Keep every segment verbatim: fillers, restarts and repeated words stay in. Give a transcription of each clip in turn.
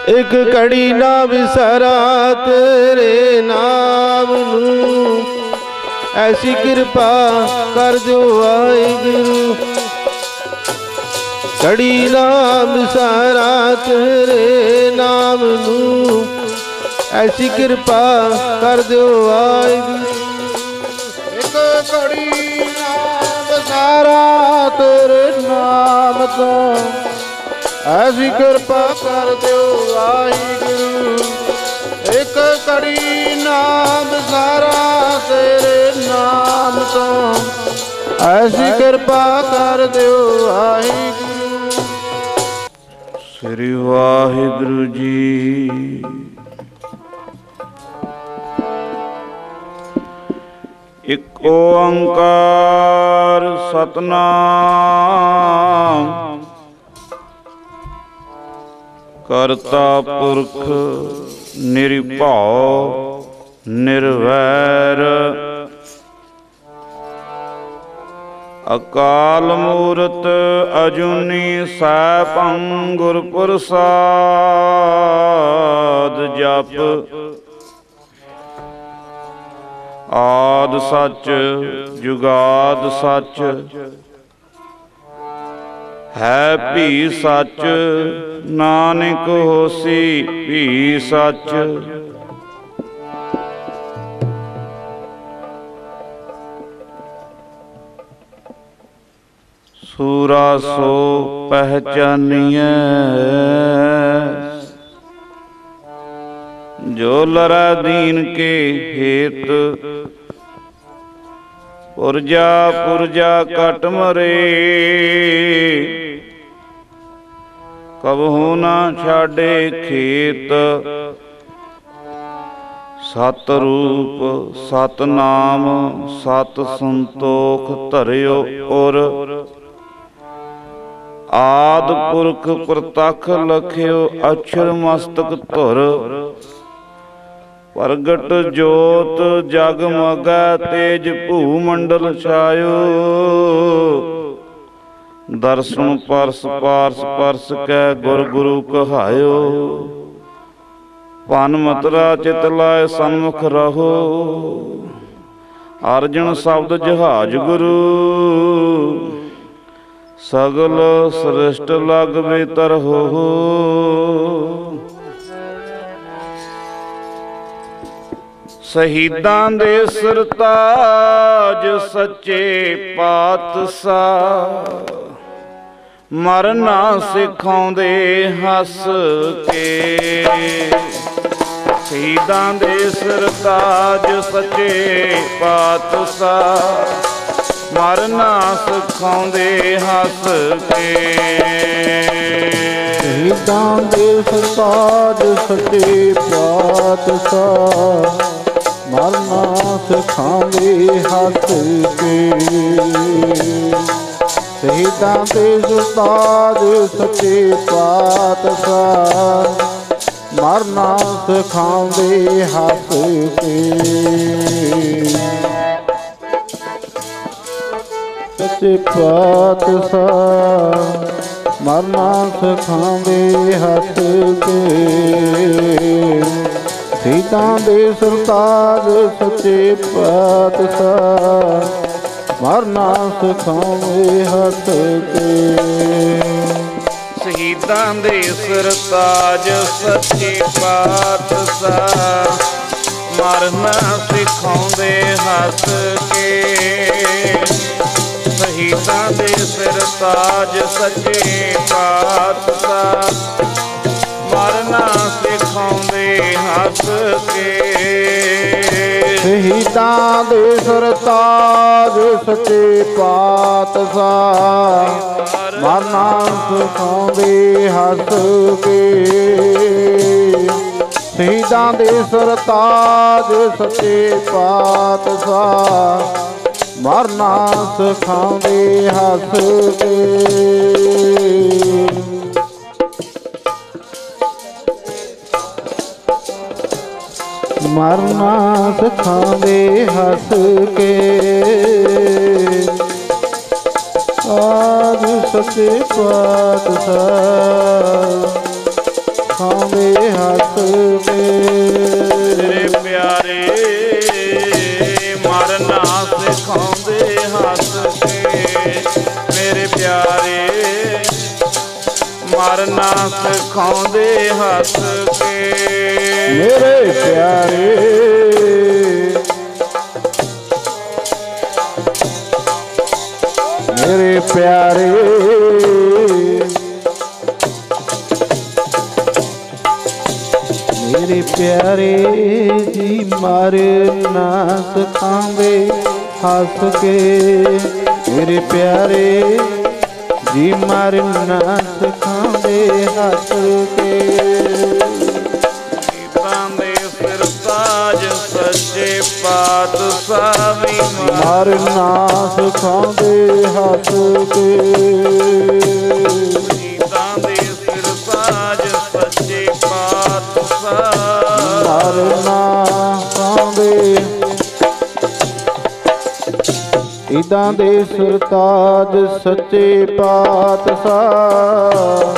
एक घड़ी ना विसारा तेरे नाम नू, ऐसी कृपा कर दो वाहिगुरु। घड़ी ना विसारा तेरे नाम नू, ऐसी कृपा कर दो वाहिगुरु। एक घड़ी ना विसारा तेरे नाम तो, ऐसी कृपा कर दो वाहिगुरु। एक घड़ी ना विसारा तेरे नाम तो, ऐसी कृपा कर दो वाहिगुरु। श्री वाहिगुरु जी। एक ओंकार सतनाम, करता पुरख निरभउ निर्वैर। अकाल मूरत अजूनी सैभं गुर प्रसाद जप। आद सच जुगाद सच, है भी सच। नानक होसी भी सच। सूरा सो पहचानिए, जो लरा दीन के हेत। पुरजा पुरजा कट मरे, कबहू ना छाड़े खेत। सत रूप सत नाम सत संतोख धरियो उर। आद पुरख प्रतख लखियो अक्षर मस्तक धुर। प्रगट जोत जगमग तेज भूमंडल छायो। दर्शन परस पारस परस कै गुर गुरु कहायो। पन मतरा चित लाए सन्मुख रहो, अर्जन शब्द जहाज गुरु। सगल सृष्ट लग बेतर हो। शहीदां दे सरताज सच्चे पातशाह। मरना सिखाउंदे हस के। शहीदां दे सरताज सच्चे पातशाह। मरना सिखाउंदे हस के। शहीदां दे सरताज सच्चे पातशाह। मरना सिखाउंदे हस के। शहीदां दे सरताज सच्चे पातशाह। मरना सिखाउंदे हस के। सच्चे पातशाह मरना सिखाउंदे हस के। शहीदां दे सरताज सच्चे पातशाह। मरना सिखाउंदे हस के। शहीदां दे सरताज सच्चे पातशाह। मरना सिखाउंदे हस के। शहीदां दे सरताज सच्चे पातशाह। मरना सिखाउंदे हस के। शहीदां दे सरताज सच्चे पातशाह। मरना सिखाउंदे हस के। शहीदां दे सरताज सच्चे पातशाह। मरना सिखाउंदे हस के। मरना सिखाउंदे हस के। आज सच्चे पातशाह। ਸਿਖਾਉਂਦੇ ਹੱਸ ਕੇ। ਮੇਰੇ ਪਿਆਰੇ ਮਰਨਾ ਸਿਖਾਉਂਦੇ ਹੱਸ ਕੇ। ਮੇਰੇ ਪਿਆਰੇ ਮਰਨਾ ਸਿਖਾਉਂਦੇ ਹੱਸ ਕੇ। ਮੇਰੇ ਪਿਆਰੇ ਮੇਰੇ ਪਿਆਰੇ ਮੇਰੇ ਪਿਆਰੇ ਜੀ ਮਰਨਾ ਸਿਖਾਉਂਦੇ ਹੱਸ ਕੇ। ਮੇਰੇ ਪਿਆਰੇ ਜੀ ਮਰਨਾ ਸਿਖਾਉਂਦੇ ਹੱਸ ਕੇ। ਗੀਤਾਂ ਦੇ ਸਿਰ ਤਾਜ ਸੱਚੇ ਪਾਤਸ਼ਾਹ ਵੀ ਮਰਨਾ ਸਿਖਾਉਂਦੇ ਹੱਸ ਕੇ। ਗੀਤਾਂ ਦੇ ਸਿਰ ਤਾਜ ਸੱਚੇ ਪਾਤਸ਼ਾਹ ਮਰਨਾ ਸਿਖਾਉਂਦੇ ਇਦਾਂ ਦੇ ਸਰਤਾਜ ਸੱਚੇ ਪਾਤਸ਼ਾਹ।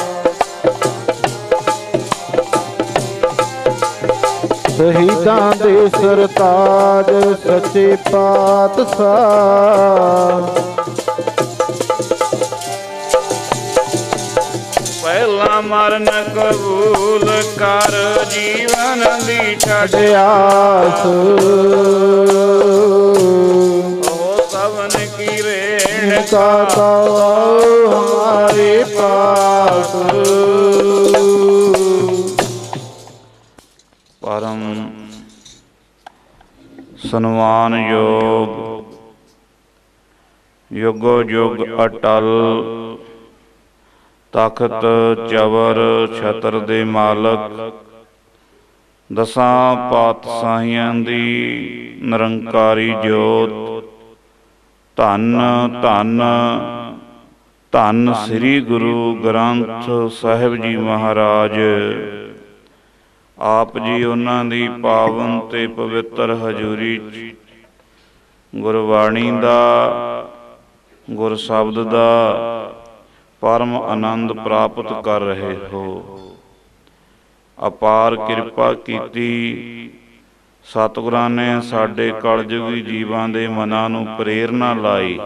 ਸ਼ਹੀਦਾਂ ਦੇ ਸਰਤਾਜ ਸੱਚੇ ਪਾਤਸ਼ਾਹ। ਪਹਿਲਾ ਮਰਨ ਕਬੂਲ ਕਰ ਜੀਵਨ ਦੀ ਛੱਡ ਆਸ ਉਹ ਸਭਨ ਕੀ ਰੇਣ का हमारे पास। ਪਰਮ ਸਨਮਾਨਯੋਗ ਯੁਗੋ ਯੁਗ ਅਟਲ ਤਖਤ ਚਵਰ ਛਤਰ ਦੇ ਮਾਲਕ ਦਸਾਂ ਪਾਤਸ਼ਾਹੀਆਂ ਦੀ ਨਿਰੰਕਾਰੀ ਜੋਤ ਧੰਨ ਧੰਨ ਧੰਨ ਸ੍ਰੀ ਗੁਰੂ ਗ੍ਰੰਥ ਸਾਹਿਬ ਜੀ ਮਹਾਰਾਜ ਆਪ ਜੀ ਉਹਨਾਂ ਦੀ ਪਾਵਨ ਤੇ ਪਵਿੱਤਰ ਹਜ਼ੂਰੀ 'ਚ ਗੁਰਬਾਣੀ ਦਾ ਗੁਰ ਸ਼ਬਦ ਦਾ ਪਰਮ ਆਨੰਦ ਪ੍ਰਾਪਤ ਕਰ ਰਹੇ ਹੋ। ਅਪਾਰ ਕਿਰਪਾ ਕੀਤੀ ਸਤਿਗੁਰਾਂ ਨੇ ਸਾਡੇ ਕਲਯੁਗੀ ਜੀਵਾਂ ਦੇ ਮਨਾਂ ਨੂੰ ਪ੍ਰੇਰਨਾ ਲਾਈ।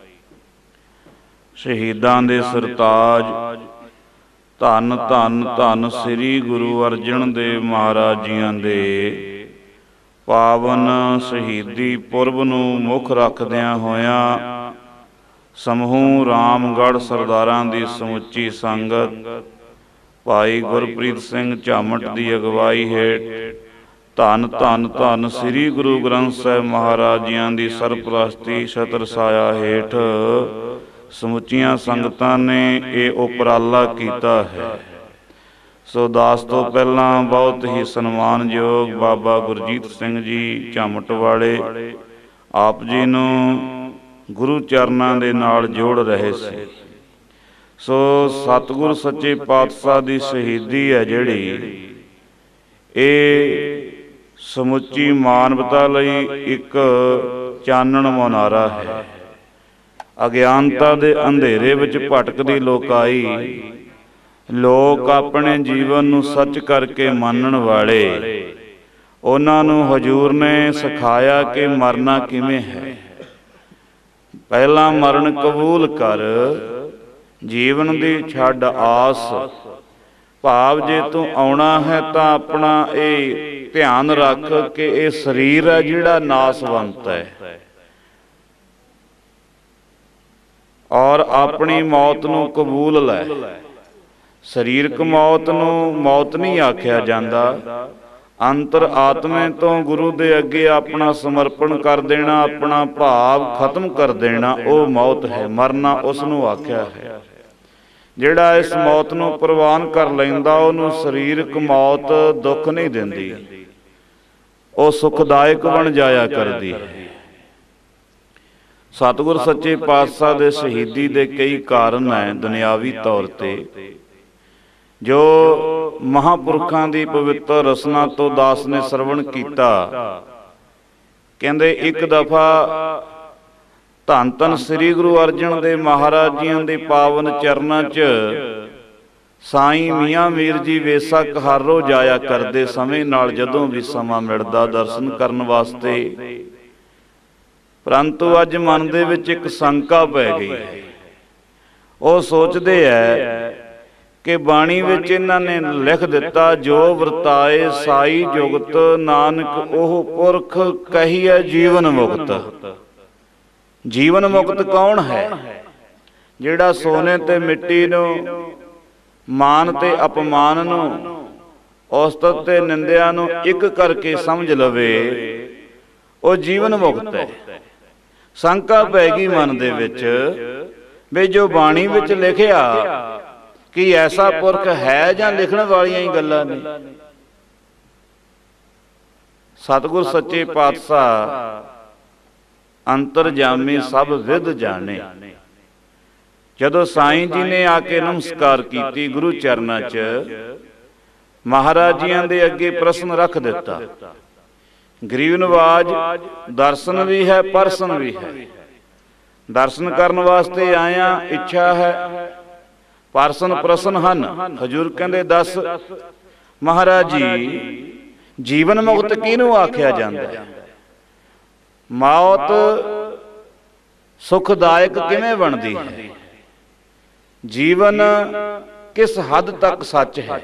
ਸ਼ਹੀਦਾਂ ਦੇ ਸਰਤਾਜ ਧੰਨ ਧੰਨ ਧੰਨ ਸ੍ਰੀ ਗੁਰੂ ਅਰਜਨ ਦੇਵ ਮਹਾਰਾਜ ਜੀਆਂ ਦੇ ਪਾਵਨ ਸ਼ਹੀਦੀ ਪੁਰਬ ਨੂੰ ਮੁੱਖ ਰੱਖਦਿਆਂ ਹੋਇਆਂ ਸਮੂਹ ਰਾਮਗੜ੍ਹ ਸਰਦਾਰਾਂ ਦੀ ਸਮੁੱਚੀ ਸੰਗਤ ਭਾਈ ਗੁਰਪ੍ਰੀਤ ਸਿੰਘ ਝਾਮਟ ਦੀ ਅਗਵਾਈ ਹੇਠ ਧੰਨ ਧੰਨ ਧੰਨ ਸ੍ਰੀ ਗੁਰੂ ਗ੍ਰੰਥ ਸਾਹਿਬ ਮਹਾਰਾਜ ਜੀਆਂ ਦੀ ਸਰਪ੍ਰਸਤੀ ਛਤਰ ਛਾਇਆ ਹੇਠ ਸਮੁੱਚੀਆਂ ਸੰਗਤਾਂ ਨੇ ਇਹ ਉਪਰਾਲਾ ਕੀਤਾ ਹੈ। ਸੋ ਦਾਸ ਤੋਂ ਪਹਿਲਾਂ ਬਹੁਤ ਹੀ ਸਨਮਾਨਯੋਗ ਬਾਬਾ ਗੁਰਜੀਤ ਸਿੰਘ ਜੀ ਝਾਮਟ ਵਾਲੇ ਆਪ ਜੀ ਨੂੰ ਗੁਰੂ ਚਰਨਾਂ ਦੇ ਨਾਲ ਜੋੜ ਰਹੇ ਸੀ। ਸੋ ਸਤਿਗੁਰ ਸੱਚੇ ਪਾਤਸ਼ਾਹ ਦੀ ਸ਼ਹੀਦੀ ਹੈ ਜਿਹੜੀ ਇਹ ਸਮੁੱਚੀ ਮਾਨਵਤਾ ਲਈ ਇੱਕ ਚਾਨਣ ਮੁਨਾਰਾ ਹੈ। ਅਗਿਆਨਤਾ ਦੇ ਅੰਧੇਰੇ ਵਿੱਚ ਭਟਕਦੀ ਲੋਕਾਈ ਲੋਕ ਆਪਣੇ ਜੀਵਨ ਨੂੰ ਸੱਚ ਕਰਕੇ ਮੰਨਣ ਵਾਲੇ ਉਹਨਾਂ ਨੂੰ ਹਜ਼ੂਰ ਨੇ ਸਿਖਾਇਆ ਕਿ ਮਰਨਾ ਕਿਵੇਂ ਹੈ। ਪਹਿਲਾਂ ਮਰਨ ਕਬੂਲ ਕਰ ਜੀਵਨ ਦੀ ਛੱਡ ਆਸ। ਭਾਵ ਜੇ ਤੂੰ ਆਉਣਾ ਹੈ ਤਾਂ ਆਪਣਾ ਇਹ ਧਿਆਨ ਰੱਖ ਕਿ ਇਹ ਸਰੀਰ ਹੈ ਜਿਹੜਾ ਨਾਸਵੰਤ ਹੈ ਔਰ ਆਪਣੀ ਮੌਤ ਨੂੰ ਕਬੂਲ ਲੈ। ਸਰੀਰਕ ਮੌਤ ਨੂੰ ਮੌਤ ਨਹੀਂ ਆਖਿਆ ਜਾਂਦਾ। ਅੰਤਰ ਆਤਮੇ ਤੋਂ ਗੁਰੂ ਦੇ ਅੱਗੇ ਆਪਣਾ ਸਮਰਪਣ ਕਰ ਦੇਣਾ, ਆਪਣਾ ਭਾਵ ਖਤਮ ਕਰ ਦੇਣਾ, ਉਹ ਮੌਤ ਹੈ। ਮਰਨਾ ਉਸ ਨੂੰ ਆਖਿਆ ਹੈ। ਜਿਹੜਾ ਇਸ ਮੌਤ ਨੂੰ ਪ੍ਰਵਾਨ ਕਰ ਲੈਂਦਾ ਉਹਨੂੰ ਸਰੀਰਕ ਮੌਤ ਦੁੱਖ ਨਹੀਂ ਦਿੰਦੀ, ਉਹ ਸੁਖਦਾਇਕ ਬਣ ਜਾਇਆ ਕਰਦੀ ਹੈ। ਸਤਿਗੁਰ ਸੱਚੇ ਪਾਤਸ਼ਾਹ ਦੇ ਸ਼ਹੀਦੀ ਦੇ ਕਈ ਕਾਰਨ ਹੈ ਦੁਨਿਆਵੀ ਤੌਰ ਤੇ, ਜੋ ਮਹਾਂਪੁਰਖਾਂ ਦੀ ਪਵਿੱਤਰ ਰਸਨਾ ਤੋਂ ਦਾਸ ਨੇ ਸਰਵਣ ਕੀਤਾ। ਕਹਿੰਦੇ ਇੱਕ ਦਫਾ ਧੰਨ ਧੰਨ ਸ੍ਰੀ ਗੁਰੂ ਅਰਜਨ ਦੇਵ ਮਹਾਰਾਜ ਜੀਆਂ ਦੇ ਪਾਵਨ ਚਰਨਾਂ 'ਚ ਸਾਈਂ ਮੀਆਂ ਮੀਰ ਜੀ ਵੇਸਾ ਕਹਾਰੋ ਜਾਇਆ ਕਰਦੇ ਸਮੇਂ ਨਾਲ ਜਦੋਂ ਵੀ ਸਮਾਂ ਮਿਲਦਾ ਦਰਸ਼ਨ ਕਰਨ ਵਾਸਤੇ। ਪਰੰਤੂ ਅੱਜ ਮਨ ਦੇ ਵਿੱਚ ਇੱਕ ਸ਼ੰਕਾ ਪੈ ਗਈ ਹੈ। ਉਹ ਸੋਚਦੇ ਐ ਕਿ ਬਾਣੀ ਵਿੱਚ ਇਹਨਾਂ ਨੇ ਲਿਖ ਦਿੱਤਾ, ਜੋ ਵਰਤਾਏ ਸਾਈ ਜੁਗਤ ਨਾਨਕ ਉਹ ਪੁਰਖ ਕਹੀਐ ਜੀਵਨ ਮੁਕਤ। ਜੀਵਨ ਮੁਕਤ ਕੌਣ ਹੈ? ਜਿਹੜਾ ਸੋਨੇ ਤੇ ਮਿੱਟੀ ਨੂੰ, ਮਾਨ ਤੇ ਅਪਮਾਨ ਨੂੰ, ਔਸਤਤ ਤੇ ਨਿੰਦਿਆ ਨੂੰ ਇੱਕ ਕਰਕੇ ਸਮਝ ਲਵੇ, ਉਹ ਜੀਵਨ ਮੁਕਤ ਹੈ। ਸ਼ੰਕਾ ਪੈ ਗਈ ਮਨ ਦੇ ਵਿੱਚ ਵੀ ਜੋ ਬਾਣੀ ਵਿੱਚ ਲਿਖਿਆ ਕਿ ਐਸਾ ਪੁਰਖ ਹੈ ਜਾਂ ਲਿਖਣ ਵਾਲੀਆਂ ਹੀ ਗੱਲਾਂ ਨੇ। ਸਤਿਗੁਰ ਸੱਚੇ ਪਾਤਸ਼ਾਹ ਅੰਤਰਜਾਮੀ ਸਭ ਵਿਦ ਜਾਣੇ। ਜਦੋਂ ਸਾਈਂ ਜੀ ਨੇ ਆ ਕੇ ਨਮਸਕਾਰ ਕੀਤੀ ਗੁਰੂ ਚਰਨਾਂ 'ਚ, ਮਹਾਰਾਜ ਜੀਆਂ ਦੇ ਅੱਗੇ ਪ੍ਰਸ਼ਨ ਰੱਖ ਦਿੱਤਾ। ਗਰੀਬ ਨਵਾਜ ਦਰਸ਼ਨ ਵੀ ਹੈ, ਪਰਸਨ ਵੀ ਹੈ। ਦਰਸ਼ਨ ਕਰਨ ਵਾਸਤੇ ਆਇਆ, ਇੱਛਾ ਹੈ। ਪਰਸਨ ਪ੍ਰਸ਼ਨ ਹਨ। ਹਜੂਰ ਕਹਿੰਦੇ ਦੱਸ ਮਹਾਰਾਜ ਜੀ, ਜੀਵਨ ਮੁਕਤ ਕਿਹਨੂੰ ਆਖਿਆ ਜਾਂਦਾ ਹੈ? ਮੌਤ ਸੁਖਦਾਇਕ ਕਿਵੇਂ ਬਣਦੀ ਹੈ? ਜੀਵਨ ਕਿਸ ਹੱਦ ਤੱਕ ਸੱਚ ਹੈ?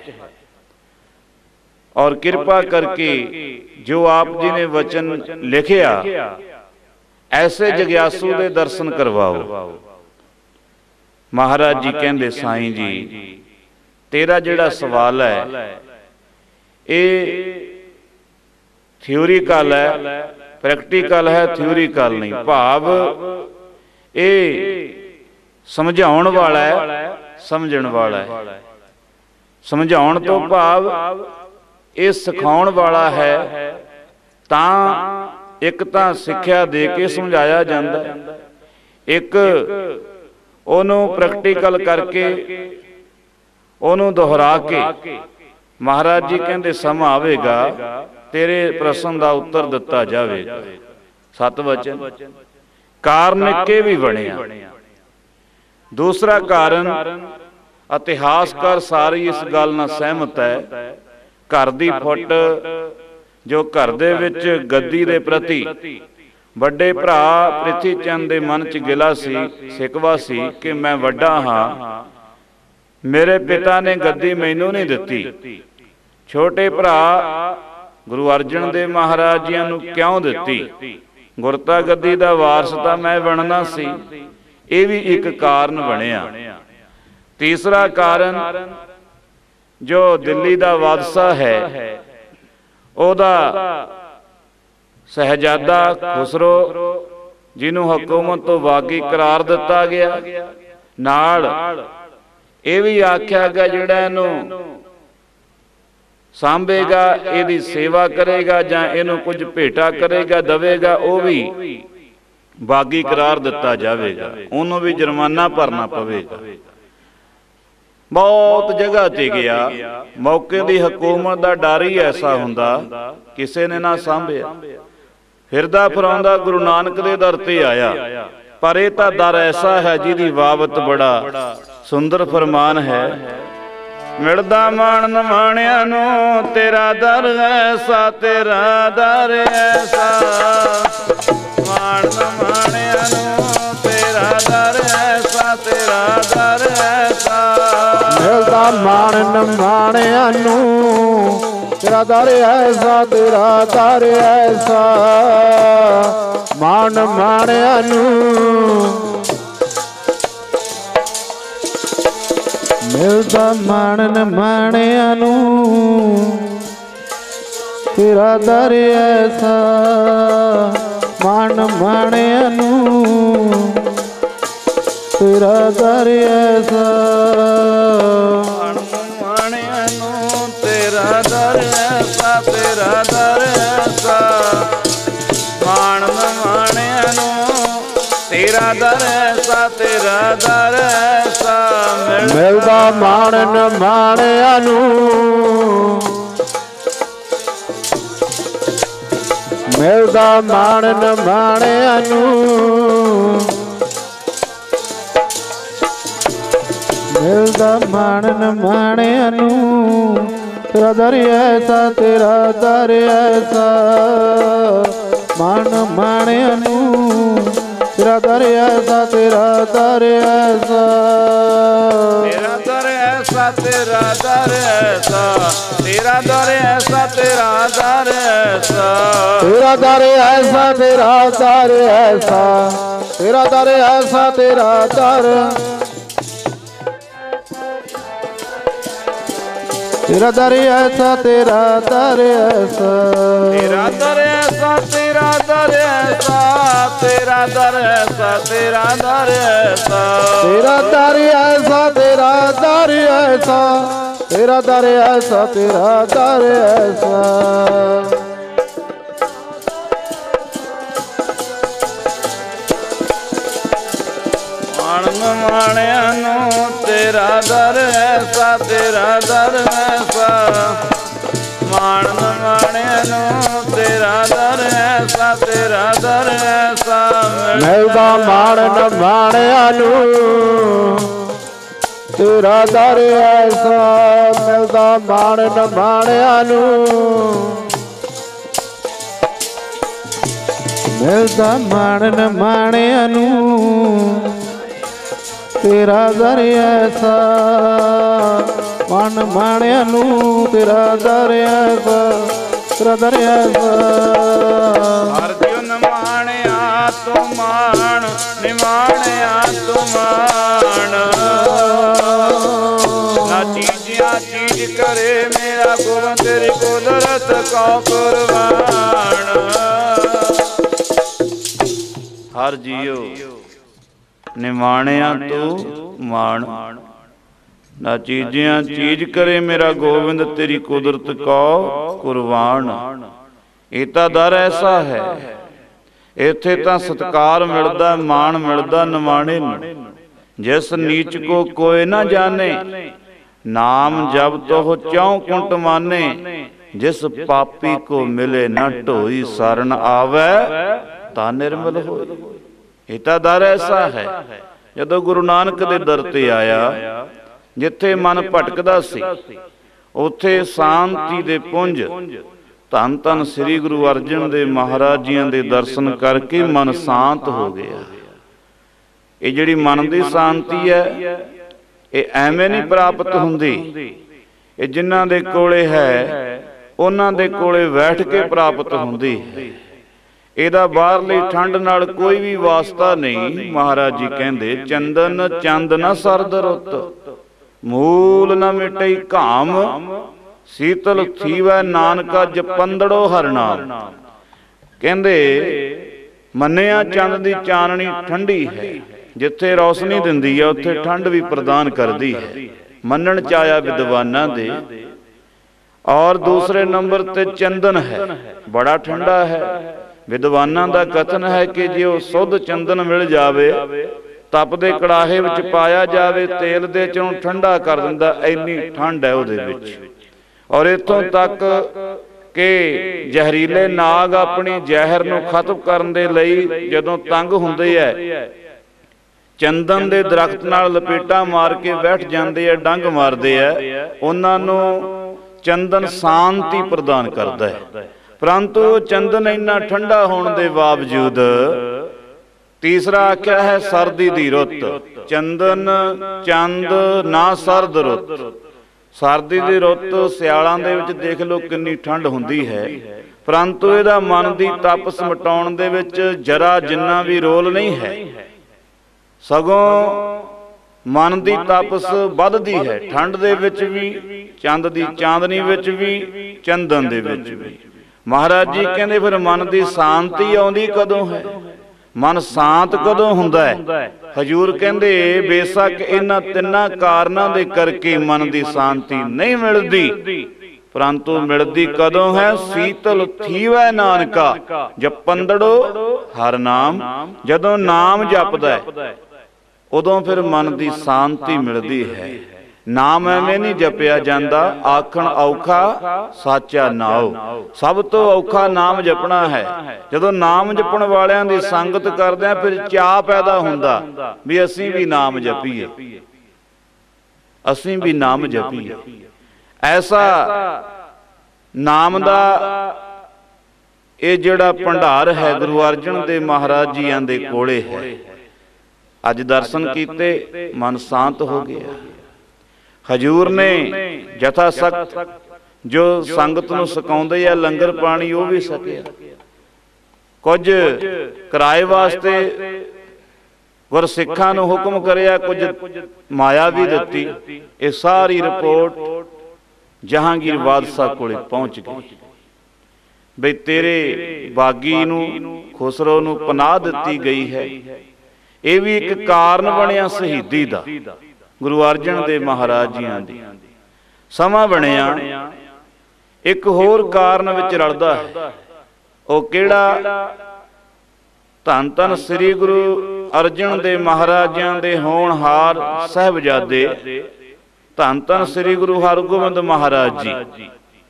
ਔਰ ਕਿਰਪਾ ਕਰਕੇ ਜੋ ਆਪ ਜੀ ਨੇ ਵਚਨ ਲਿਖਿਆ, ਐਸੇ ਜਗਿਆਸੂ ਦੇ ਦਰਸ਼ਨ ਕਰਵਾਓ। ਮਹਾਰਾਜ ਜੀ ਕਹਿੰਦੇ, ਸਾਈਂ ਜੀ ਤੇਰਾ ਜਿਹੜਾ ਸਵਾਲ ਹੈ ਇਹ ਥਿਊਰੀਕਲ ਹੈ, ਪ੍ਰੈਕਟੀਕਲ ਹੈ, ਥਿਊਰੀਕਲ ਨਹੀਂ। ਭਾਵ ਇਹ ਸਮਝਾਉਣ ਵਾਲਾ ਹੈ, ਸਮਝਣ ਵਾਲਾ ਹੈ। ਸਮਝਾਉਣ ਤੋਂ ਭਾਵ ਇਹ ਸਿਖਾਉਣ ਵਾਲਾ ਹੈ। ਤਾਂ ਇੱਕ ਤਾਂ ਸਿੱਖਿਆ ਦੇ ਕੇ ਸਮਝਾਇਆ ਜਾਂਦਾ, ਇੱਕ ਉਹਨੂੰ ਪ੍ਰੈਕਟੀਕਲ ਕਰਕੇ, ਉਹਨੂੰ ਦੁਹਰਾ ਕੇ। ਮਹਾਰਾਜ ਜੀ ਕਹਿੰਦੇ ਸਮਾਂ ਆਵੇਗਾ ਤੇਰੇ ਪ੍ਰਸ਼ਨ ਦਾ ਉੱਤਰ ਦਿੱਤਾ ਜਾਵੇਗਾ। ਸਤ ਵਚਨ ਕਾਰਨ ਇੱਕੇ ਵੀ ਬਣਿਆ। ਦੂਸਰਾ ਕਾਰਨ, ਇਤਿਹਾਸਕਾਰ ਸਾਰੀ ਇਸ ਗੱਲ ਨਾਲ ਸਹਿਮਤ ਹੈ। ਘਰ ਦੀ ਫੁੱਟ ਜੋ ਘਰ ਦੇ ਵਿੱਚ ਗੱਦੀ ਦੇ ਪ੍ਰਤੀ ਵੱਡੇ ਭਰਾ ਪ੍ਰਿਥੀ ਚੰਦ ਦੇ ਮਨ 'ਚ ਗਿਲਾ ਸੀ, ਸਿਕਵਾ ਸੀ ਕਿ ਮੈਂ ਵੱਡਾ ਹਾਂ, ਮੇਰੇ ਪਿਤਾ ਨੇ ਗੱਦੀ ਮੈਨੂੰ ਨਹੀਂ ਦਿੱਤੀ। ਛੋਟੇ ਭਰਾ ਗੁਰੂ ਅਰਜਨ ਦੇਵ ਮਹਾਰਾਜ ਜੀਆਂ ਨੂੰ ਕਿਉਂ ਦਿੱਤੀ? ਗੁਰਤਾ ਗੱਦੀ ਦਾ ਵਾਰਸ ਤਾਂ ਮੈਂ ਬਣਨਾ ਸੀ। ਇਹ ਵੀ ਇੱਕ ਕਾਰਨ ਬਣਿਆ। ਤੀਸਰਾ ਕਾਰਨ, ਜੋ ਦਿੱਲੀ ਦਾ ਬਾਦਸ਼ਾਹ ਹੈ, ਉਹਦਾ ਸਹਿਜਾਦਾ ਖੁਸਰੋ, ਜਿਹਨੂੰ ਹਕੂਮਤ ਤੋਂ ਬਾਗੀ ਕਰਾਰ ਦਿੱਤਾ ਗਿਆ, ਨਾਲ ਇਹ ਵੀ ਆਖਿਆ ਗਿਆ ਜਿਹੜਾ ਇਹਨੂੰ ਸਾਂਭੇਗਾ, ਇਹਦੀ ਸੇਵਾ ਕਰੇਗਾ ਜਾਂ ਇਹਨੂੰ ਕੁਝ ਭੇਟਾ ਕਰੇਗਾ, ਦਵੇਗਾ, ਉਹ ਵੀ ਬਾਗੀ ਕਰਾਰ ਦਿੱਤਾ ਜਾਵੇਗਾ। ਉਹਨੂੰ ਵੀ ਜੁਰਮਾਨਾ ਭਰਨਾ ਪਵੇਗਾ। ਬਹੁਤ ਜਗ੍ਹਾ ਤੇ ਗਿਆ। ਮੌਕੇ ਦੀ ਹਕੂਮਤ ਦਾ ਡਰ ਹੀ ਐਸਾ ਹੁੰਦਾ, ਕਿਸੇ ਨੇ ਨਾ ਸਾਂਭਿਆ। ਫਿਰਦਾ ਫਰਾਉਂਦਾ ਗੁਰੂ ਨਾਨਕ ਦੇ ਦਰ ਤੇ ਆਇਆ। ਪਰ ਇਹ ਤਾਂ ਦਰ ਐਸਾ ਹੈ ਜਿਹਦੀ ਬਾਬਤ ਬੜਾ ਸੁੰਦਰ ਫਰਮਾਨ ਹੈ। ਮਿਲਦਾ ਮਾਣ ਨਮਾਣਿਆਂ ਨੂੰ ਤੇਰਾ ਦਰ ਐਸਾ, ਤੇਰਾ ਦਰ ਐਸਾ। ਮਾਣ ਨਮਾਣਿਆਂ ਨੂੰ ਤੇਰਾ ਦਰ ਐਸਾ, ਤੇਰਾ ਦਰ ਐਸਾ। ਮਿਲਦਾ ਮਾਣ ਨਮਾਣਿਆਂ ਨੂੰ ਤੇਰਾ ਦਰ ਐਸਾ, ਤੇਰਾ ਦਰ ਐਸਾ। ਮਾਣ ਨਮਾਣਿਆਂ ਨੂੰ ਮਿਲਦਾ ਮਾਣ ਨਮਾਣਿਆਂ ਨੂੰ ਤੇਰਾ ਦਰ ਐਸਾ। ਮਾਣ ਨਮਾਣਿਆਂ ਨੂੰ ਤੇਰਾ ਦਰ ਐਸਾ। ਮਾਣ ਨਮਾਣਿਆਂ ਨੂੰ ਤੇਰਾ ਦਰ ਐਸਾ, ਤੇਰਾ ਦਰ ਐਸਾ। ਮਾਣ ਨਮਾਣਿਆਂ ਨੂੰ ਤੇਰਾ ਦਰ ਐਸਾ, ਤੇਰਾ ਦਰ ਐਸਾ। ਮਿਲਦਾ ਮਾਣ ਨਮਾਣਿਆਂ ਨੂੰ ਮਿਲਦਾ ਮਾਣ ਨਮਾਣਿਆਂ ਨੂੰ ਮਿਲਦਾ ਮਾਣ ਨ ਮਾਣਿਆਂ ਨੂੰ ਤੇਰਾ ਦਰ ਐਸਾ ਤੇਰਾ ਦਰ ਐਸਾ ਮਾਣ ਮਾਣਿਆਂ ਨੂੰ ਤੇਰਾ ਦਰ ਐਸਾ ਤੇਰਾ ਦਰ ਐਸਾ ਤੇਰਾ ਦਰ ਐਸਾ ਤੇਰਾ ਦਰ ਐਸਾ ਤੇਰਾ ਦਰ ਐਸਾ ਤੇਰਾ ਦਰ ਐਸਾ ਤੇਰਾ ਦਰ ਐਸਾ ਤੇਰਾ ਦਰ ਐਸਾ ਤੇਰਾ ਦਰ ਐਸਾ ਤੇਰਾ ਦਰ ਤੇਰਾ ਦਰ ਐਸਾ ਤੇਰਾ ਦਰ ਐਸਾ ਤੇਰਾ ਦਰ ਐਸਾ ਤੇਰਾ ਦਰ ਐਸਾ ਤੇਰਾ ਦਰ ਐਸਾ ਤੇਰਾ ਦਰ ਐਸਾ ਤੇਰਾ ਦਰ ਐਸਾ ਤੇਰਾ ਦਰ ਐਸਾ ਤੇਰਾ ਦਰ ਐਸਾ ਤੇਰਾ ਦਰ ਐਸਾ ਮਾਣ ਮਾਣਿਆਂ ਨੂੰ ਤੇਰਾ ਦਰ ਐਸਾ ਤੇਰਾ ਦਰ ਐਸਾ ਮਾਣ ਮਾਣਿਆਂ ਨੂੰ ਤੇਰਾ ਦਰ ਐਸਾ ਤੇਰਾ ਦਰ ਐਸਾ ਮਿਲਦਾ ਮਾਣ ਨ ਮਾਣਿਆਂ ਨੂੰ ਤੇਰਾ ਦਰ ਐਸਾ ਮਿਲਦਾ ਮਾਣ ਨ ਮਾਣਿਆਂ ਨੂੰ ਮਿਲਦਾ ਮਾਣ ਨ ਮਾਣਿਆਂ ਨੂੰ ਤੇਰਾ ਦਰ ਐਸਾ ਮਾਣ ਮਾਣਿਆਂ ਨੂੰ ਤੇਰਾ ਦਰ ਐਸਾ ਤੇਰਾ ਦਰ ਐਸਾ ਹਰ ਜਿਉ ਨ ਮਾਣਿਆ ਤੂੰ ਮਾਣ ਨਿਮਾਣਿਆ ਤੂੰ ਮਾਣ ਨਾ ਚੀਜ਼ਿਆ ਚੀਜ਼ ਕਰੇ ਮੇਰਾ ਗੋਬਿੰਦ ਤੇਰੀ ਕੁਦਰਤ ਕੋ ਕੁਰਬਾਨ ਹਰ ਜਿਉ ਨਿਮਾਣਿਆ ਤੂੰ ਮਾਣ ਨਾ ਚੀਜ਼ਿਆਂ ਚੀਜ਼ ਕਰੇ ਮੇਰਾ ਗੋਬਿੰਦ ਤੇਰੀ ਕੁਦਰਤ ਕੋ ਕੁਰਬਾਨ ਇਹ ਤਾਂ ਦਰ ਐਸਾ ਹੈ ਇੱਥੇ ਤਾਂ ਸਤਿਕਾਰ ਮਿਲਦਾ ਮਾਣ ਮਿਲਦਾ ਨਿਮਾਣੇ ਨੂੰ ਜਿਸ ਨੀਚ ਕੋ ਕੋਇ ਨਾ ਜਾਣੇ ਨਾਮ ਜਬ ਤੋ ਚੌ ਕੁੰਟ ਮਾਨੇ ਜਿਸ ਪਾਪੀ ਕੋ ਮਿਲੇ ਨਾ ਢੋਈ ਸਰਣ ਆਵੇ ਤਾਂ ਨਿਰਮਲ ਹੋਏ ਇਹ ਤਾਂ ਦਰ ਐਸਾ ਹੈ ਜਦੋਂ ਗੁਰੂ ਨਾਨਕ ਦੇ ਦਰ ਤੇ ਆਇਆ ਜਿੱਥੇ ਮਨ ਭਟਕਦਾ ਸੀ ਉੱਥੇ ਸ਼ਾਂਤੀ ਦੇ ਪੁੰਜ ਧੰਨ ਧੰਨ ਸ੍ਰੀ ਗੁਰੂ ਅਰਜਨ ਦੇਵ ਮਹਾਰਾਜ ਜੀਆਂ ਦੇ ਦਰਸ਼ਨ ਕਰਕੇ ਮਨ ਸ਼ਾਂਤ ਹੋ ਗਿਆ ਇਹ ਜਿਹੜੀ ਮਨ ਦੀ ਸ਼ਾਂਤੀ ਹੈ ਇਹ ਐਵੇਂ ਨਹੀਂ ਪ੍ਰਾਪਤ ਹੁੰਦੀ ਇਹ ਜਿਨ੍ਹਾਂ ਦੇ ਕੋਲੇ ਹੈ ਉਹਨਾਂ ਦੇ ਕੋਲੇ ਬੈਠ ਕੇ ਪ੍ਰਾਪਤ ਹੁੰਦੀ ਹੈ ਇਹਦਾ ਬਾਹਰਲੀ ਠੰਡ ਨਾਲ ਕੋਈ ਵੀ ਵਾਸਤਾ ਨਹੀਂ ਮਹਾਰਾਜ ਜੀ ਕਹਿੰਦੇ ਚੰਦਨ ਚੰਦ ਨਾ ਸਰਦ ਰੁੱਤ ਮੂਲ ਨਾ ਮਿਟਈ ਘਾਮ ਸੀਤਲ ਥੀਵੈ ਨਾਨਕਾ ਜਪੰਦੜੋ ਹਰਨਾਮ ਕਹਿੰਦੇ ਮੰਨਿਆ ਚੰਦ ਦੀ ਚਾਨਣੀ ਠੰਡੀ ਹੈ ਜਿੱਥੇ ਰੌਸ਼ਨੀ ਦਿੰਦੀ ਹੈ ਉੱਥੇ ਠੰਡ ਵੀ ਪ੍ਰਦਾਨ ਕਰਦੀ ਹੈ ਮੰਨਣ ਚ ਆਇਆ ਵਿਦਵਾਨਾਂ ਦੇ ਔਰ ਦੂਸਰੇ ਨੰਬਰ ਤੇ ਚੰਦਨ ਹੈ ਬੜਾ ਠੰਡਾ ਹੈ ਵਿਦਵਾਨਾਂ ਦਾ ਕਥਨ ਹੈ ਕਿ ਜੇ ਉਹ ਸੁੱਧ ਚੰਦਨ ਮਿਲ ਜਾਵੇ ਤਪਦੇ ਕੜਾਹੇ ਵਿੱਚ ਪਾਇਆ ਜਾਵੇ ਤੇਲ ਦੇ ਚੋਂ ਠੰਡਾ ਕਰ ਦਿੰਦਾ ਇੰਨੀ ਠੰਡ ਹੈ ਉਹਦੇ ਵਿੱਚ ਔਰ ਇੱਥੋਂ ਤੱਕ ਕਿ ਜ਼ਹਿਰੀਲੇ ਨਾਗ ਆਪਣੀ ਜ਼ਹਿਰ ਨੂੰ ਖਤਮ ਕਰਨ ਦੇ ਲਈ ਜਦੋਂ ਤੰਗ ਹੁੰਦੇ ਐ ਚੰਦਨ ਦੇ ਦਰਖਤ ਨਾਲ ਲਪੇਟਾ ਮਾਰ ਕੇ ਬੈਠ ਜਾਂਦੇ ਐ ਡੰਗ ਮਾਰਦੇ ਐ ਉਹਨਾਂ ਨੂੰ ਚੰਦਨ ਸ਼ਾਂਤੀ ਪ੍ਰਦਾਨ ਕਰਦਾ ਹੈ ਪਰੰਤੂ ਚੰਦਨ ਇੰਨਾ ਠੰਡਾ ਹੋਣ ਦੇ ਬਾਵਜੂਦ ਤੀਸਰਾ ਆਖਿਆ ਹੈ ਸਰਦੀ ਦੀ ਰੁੱਤ ਚੰਦਨ ਚੰਦ ਨਾ ਸਰਦ ਰੁੱਤ ਸਰਦੀ ਦੀ ਰੁੱਤ ਸਿਆਲਾਂ ਦੇ ਵਿੱਚ ਦੇਖ ਲਓ ਕਿੰਨੀ ਠੰਡ ਹੁੰਦੀ ਹੈ ਪਰੰਤੂ ਇਹਦਾ ਮਨ ਦੀ ਤਪਸ ਮਿਟਾਉਣ ਦੇ ਵਿੱਚ ਜਰਾ ਜਿੰਨਾ ਵੀ ਰੋਲ ਨਹੀਂ ਹੈ ਸਗੋਂ ਮਨ ਦੀ ਤਪਸ ਵੱਧਦੀ ਹੈ ਠੰਡ ਦੇ ਵਿੱਚ ਵੀ ਚੰਦ ਦੀ ਚਾਂਦਨੀ ਵਿੱਚ ਵੀ ਚੰਦਨ ਦੇ ਵਿੱਚ ਵੀ ਮਹਾਰਾਜ ਜੀ ਕਹਿੰਦੇ ਫਿਰ ਮਨ ਦੀ ਸ਼ਾਂਤੀ ਆਉਂਦੀ ਕਦੋਂ ਹੈ ਮਨ ਸ਼ਾਂਤ ਕਦੋਂ ਹੁੰਦਾ ਹੈ ਹਜੂਰ ਕਹਿੰਦੇ ਬੇਸ਼ੱਕ ਇਹਨਾਂ ਤਿੰਨਾਂ ਕਾਰਨਾਂ ਦੇ ਕਰਕੇ ਮਨ ਦੀ ਸ਼ਾਂਤੀ ਨਹੀਂ ਮਿਲਦੀ ਪਰੰਤੂ ਮਿਲਦੀ ਕਦੋਂ ਹੈ ਸੀਤਲ ਥੀਵੈ ਨਾਨਕਾ ਜਪੰਦੜੋ ਹਰ ਨਾਮ ਜਦੋਂ ਨਾਮ ਜਪਦਾ ਹੈ ਉਦੋਂ ਫਿਰ ਮਨ ਦੀ ਸ਼ਾਂਤੀ ਮਿਲਦੀ ਹੈ ਨਾਮ ਐਵੇਂ ਨਹੀਂ ਜਪਿਆ ਜਾਂਦਾ ਆਖਣ ਔਖਾ ਸਾਚਾ ਨਾਉ ਸਭ ਤੋਂ ਔਖਾ ਨਾਮ ਜਪਣਾ ਹੈ ਜਦੋਂ ਨਾਮ ਜਪਣ ਵਾਲਿਆਂ ਦੀ ਸੰਗਤ ਕਰਦੇ ਆ ਫਿਰ ਚਾਅ ਪੈਦਾ ਹੁੰਦਾ ਵੀ ਅਸੀਂ ਵੀ ਨਾਮ ਜਪੀਏ असीं भी नाम जपीए। ऐसा नाम दा ये जिहड़ा भंडार है गुरु अर्जन देव महाराज जियां दे कोले है। अज दर्शन कीते मन शांत हो गया। हजूर ने जथा सख्त जो संगत नूं सकाउंदे आ लंगर पानी वो भी सकिया। कुछ किराए वास्ते गुर सिखां नूं हुक्म करिया, कुछ माया भी दिती। ये सारी रिपोर्ट जहांगीर बादशाह कोले पहुंच गई बई तेरे बागी नूं खुसरो नूं पनाह दिती गई है। ये भी एक कारण बनया शहीदी दा गुरु अर्जन देव महाराज जियां दी। समा बनया एक होर कारण विच रलदा है। वो किहड़ा? धन धन श्री गुरु अर्जन देव महाराजां दे होणहार साहिबजादे धन धन श्री गुरु हरगोबिंद महाराज जी।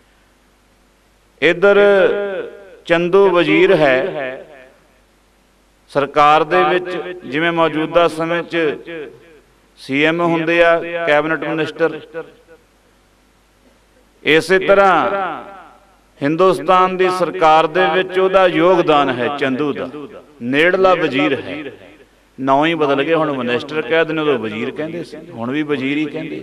इधर चंदू वजीर है सरकार दे विच, जिवें मौजूदा समय च सी एम हुंदे आ कैबिनेट मिनिस्टर, इसे तरह हिंदुस्तान दी सरकार दे विच उहदा योगदान है। चंदू दा नेड़ला वजीर है। नाम ही बदल गए, हुण मिनिस्टर कह दिंदे, उदों वजीर कहंदे सी, हुण भी वजीर ही कहंदे।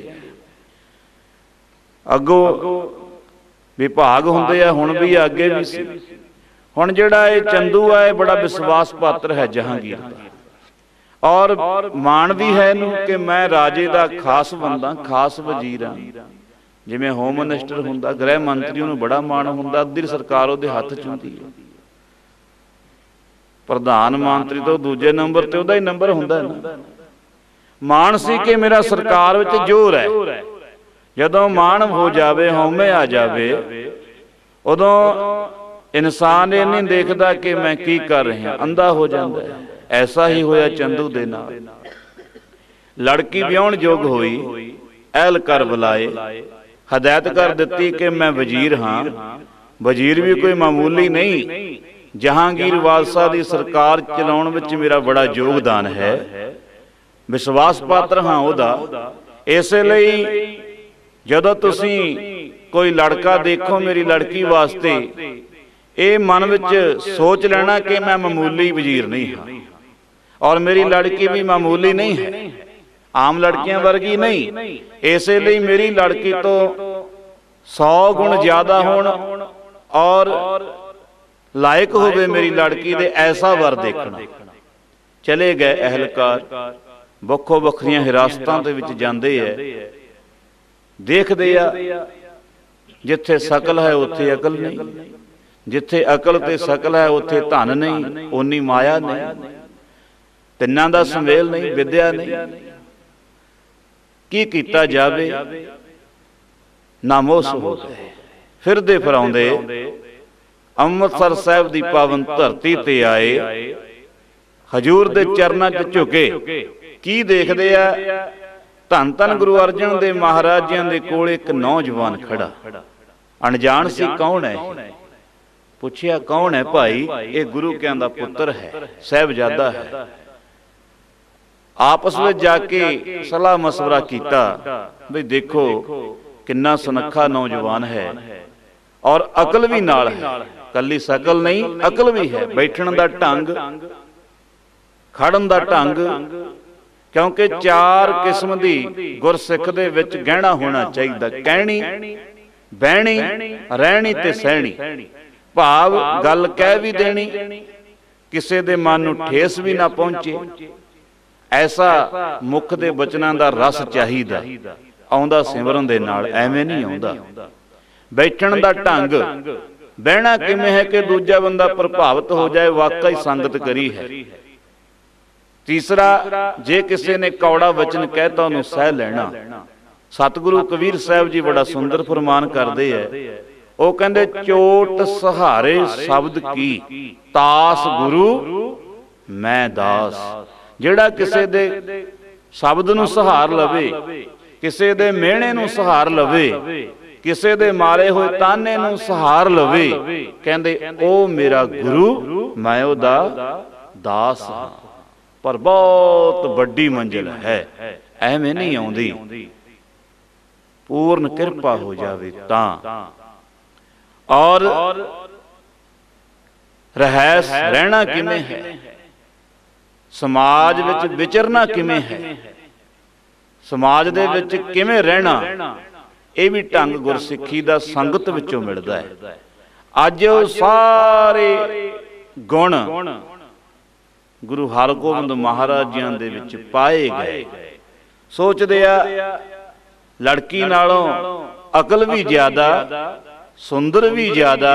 अगों विभाग हुंदे आ, हुण भी अगे भी सी। हुण जिहड़ा ये चंदू है बड़ा विश्वास पात्र है जहांगीर दा, और मान भी है इहनूं कि मैं राजे दा खास बंदा, खास वजीर हाँ। जिवें होम मिनिस्टर हुंदा, गृह मंत्री नूं बड़ा मान हुंदा, अद्धी सरकार उहदे हत्थ च हुंदी है। प्रधानमंत्री तो दूजे नंबर ते उहदा ही नंबर हुंदा है ना। मान सी कि मेरा सरकार विच जोर है। जदों मान हो जावे, हौमे आ जावे, उदों इंसान ये नहीं देखदा कि मैं की कर रहा, अंधा हो जाता है। ऐसा ही होया चंदू दे नाल। लड़की विआहण जोग होई, एहलकार बुलाए, हदायत कर दिती कि मैं वजीर हाँ। वजीर भी कोई मामूली नहीं, जहांगीर बादशाह की सरकार चलाउण विच मेरा बड़ा योगदान है, विश्वास पात्र हाँ उहदा। इसे लई जदों तुसीं कोई लड़का देखो मेरी लड़की वास्ते, ये मन विच सोच लेना कि मैं मामूली वजीर नहीं हाँ, और मेरी लड़की भी मामूली नहीं है, आम लड़कियां वर्गी नहीं। इसे लिए मेरी लड़की तो सौ गुण ज्यादा होण और लायक होवे मेरी लड़की दे, ऐसा वर देखना। चले गए अहलकार, बखो बखरियां हिरासतां दे विच जांदे है, देखदे आ जिथे शकल है उत्थे अकल नहीं, जिथे अकल ते शकल है उत्थे धन नहीं, ओनी माया नहीं, तिन्नां दा सुमेल नहीं, विद्या नहीं। की कीता जावे? नामोस हो गए। फिरदे फिराउंदे अमृतसर साहिब दी पावन धरती ते आए, हजूर दे चरनां च झुके। की देखदे आ? धन धन गुरु अर्जन देव महाराजां दे कोल एक नौजवान खड़ा, अनजान सी कौन है। पुछया कौन है भाई? ये गुरु कियां दा पुत्र है, साहिबजादा है। आपस में जाके सलाह मशवरा किया, भाई देखो किन्ना सुनखा नौजवान है और अकल भी नाल है, कली शकल नहीं अकल भी है। बैठण दा ढंग, खड़न दा ढंग, क्योंकि चार किस्म दी गुरसिख दे विच गहना होना चाहिए, कहनी, बहनी, रहनी ते सहनी। भाव गल कह भी देनी, किसे दे मन नूं ठेस भी ना पहुंचे, ऐसा मुख दे बचनां दा रस चाहिदा। आउंदा सिमरन दे नाल, एवें नहीं आउंदा। बैठण दा ढंग, बहना किवें है कि दूजा बंदा प्रभावित हो जाए, वाकई संगत करी है। तीसरा, जे किसी ने कौड़ा वचन कहता उन्होंने सह लेना। सतगुरु कबीर साहब जी बड़ा सुंदर फरमान करते हैं, वो कहते चोट सहारे शब्द की, तास गुरु मैं दास। जिहड़ा किसी दे शब्द नूं सहार लवे, किसी दे मेहणे नूं सहार लवे, किसी दे मारे हुए ताने नूं सहार लवे, कहंदे ओ मेरा गुरु, मैं ओदा दास हां। पर बहुत बड़ी मंजिल है, एवें नहीं आउंदी। पूर्ण कृपा हो जावे तां। और रहैस रहना किवें है, समाज विच विचरना किवें है, समाज दे विच किवें रहना, ये भी ढंग गुरसिੱਖੀ दा संगत विचों मिलदा है। अज सारे गुण गुरु हरगोबिंद महाराज जी दे विच पाए गए। सोचदे आ लड़की नालों अकल भी ज्यादा, सुंदर भी ज्यादा,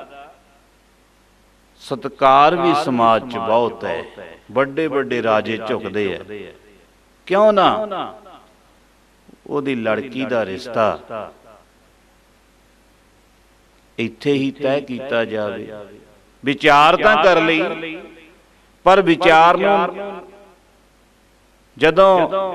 सत्कार भी समाज च बहुत है। बड़े बड़े राजे झुकदे है, क्यों ना ओदी लड़की दा रिश्ता इत्थे ही तय किया जावे। विचार तां कर लई, पर विचार नूं जदों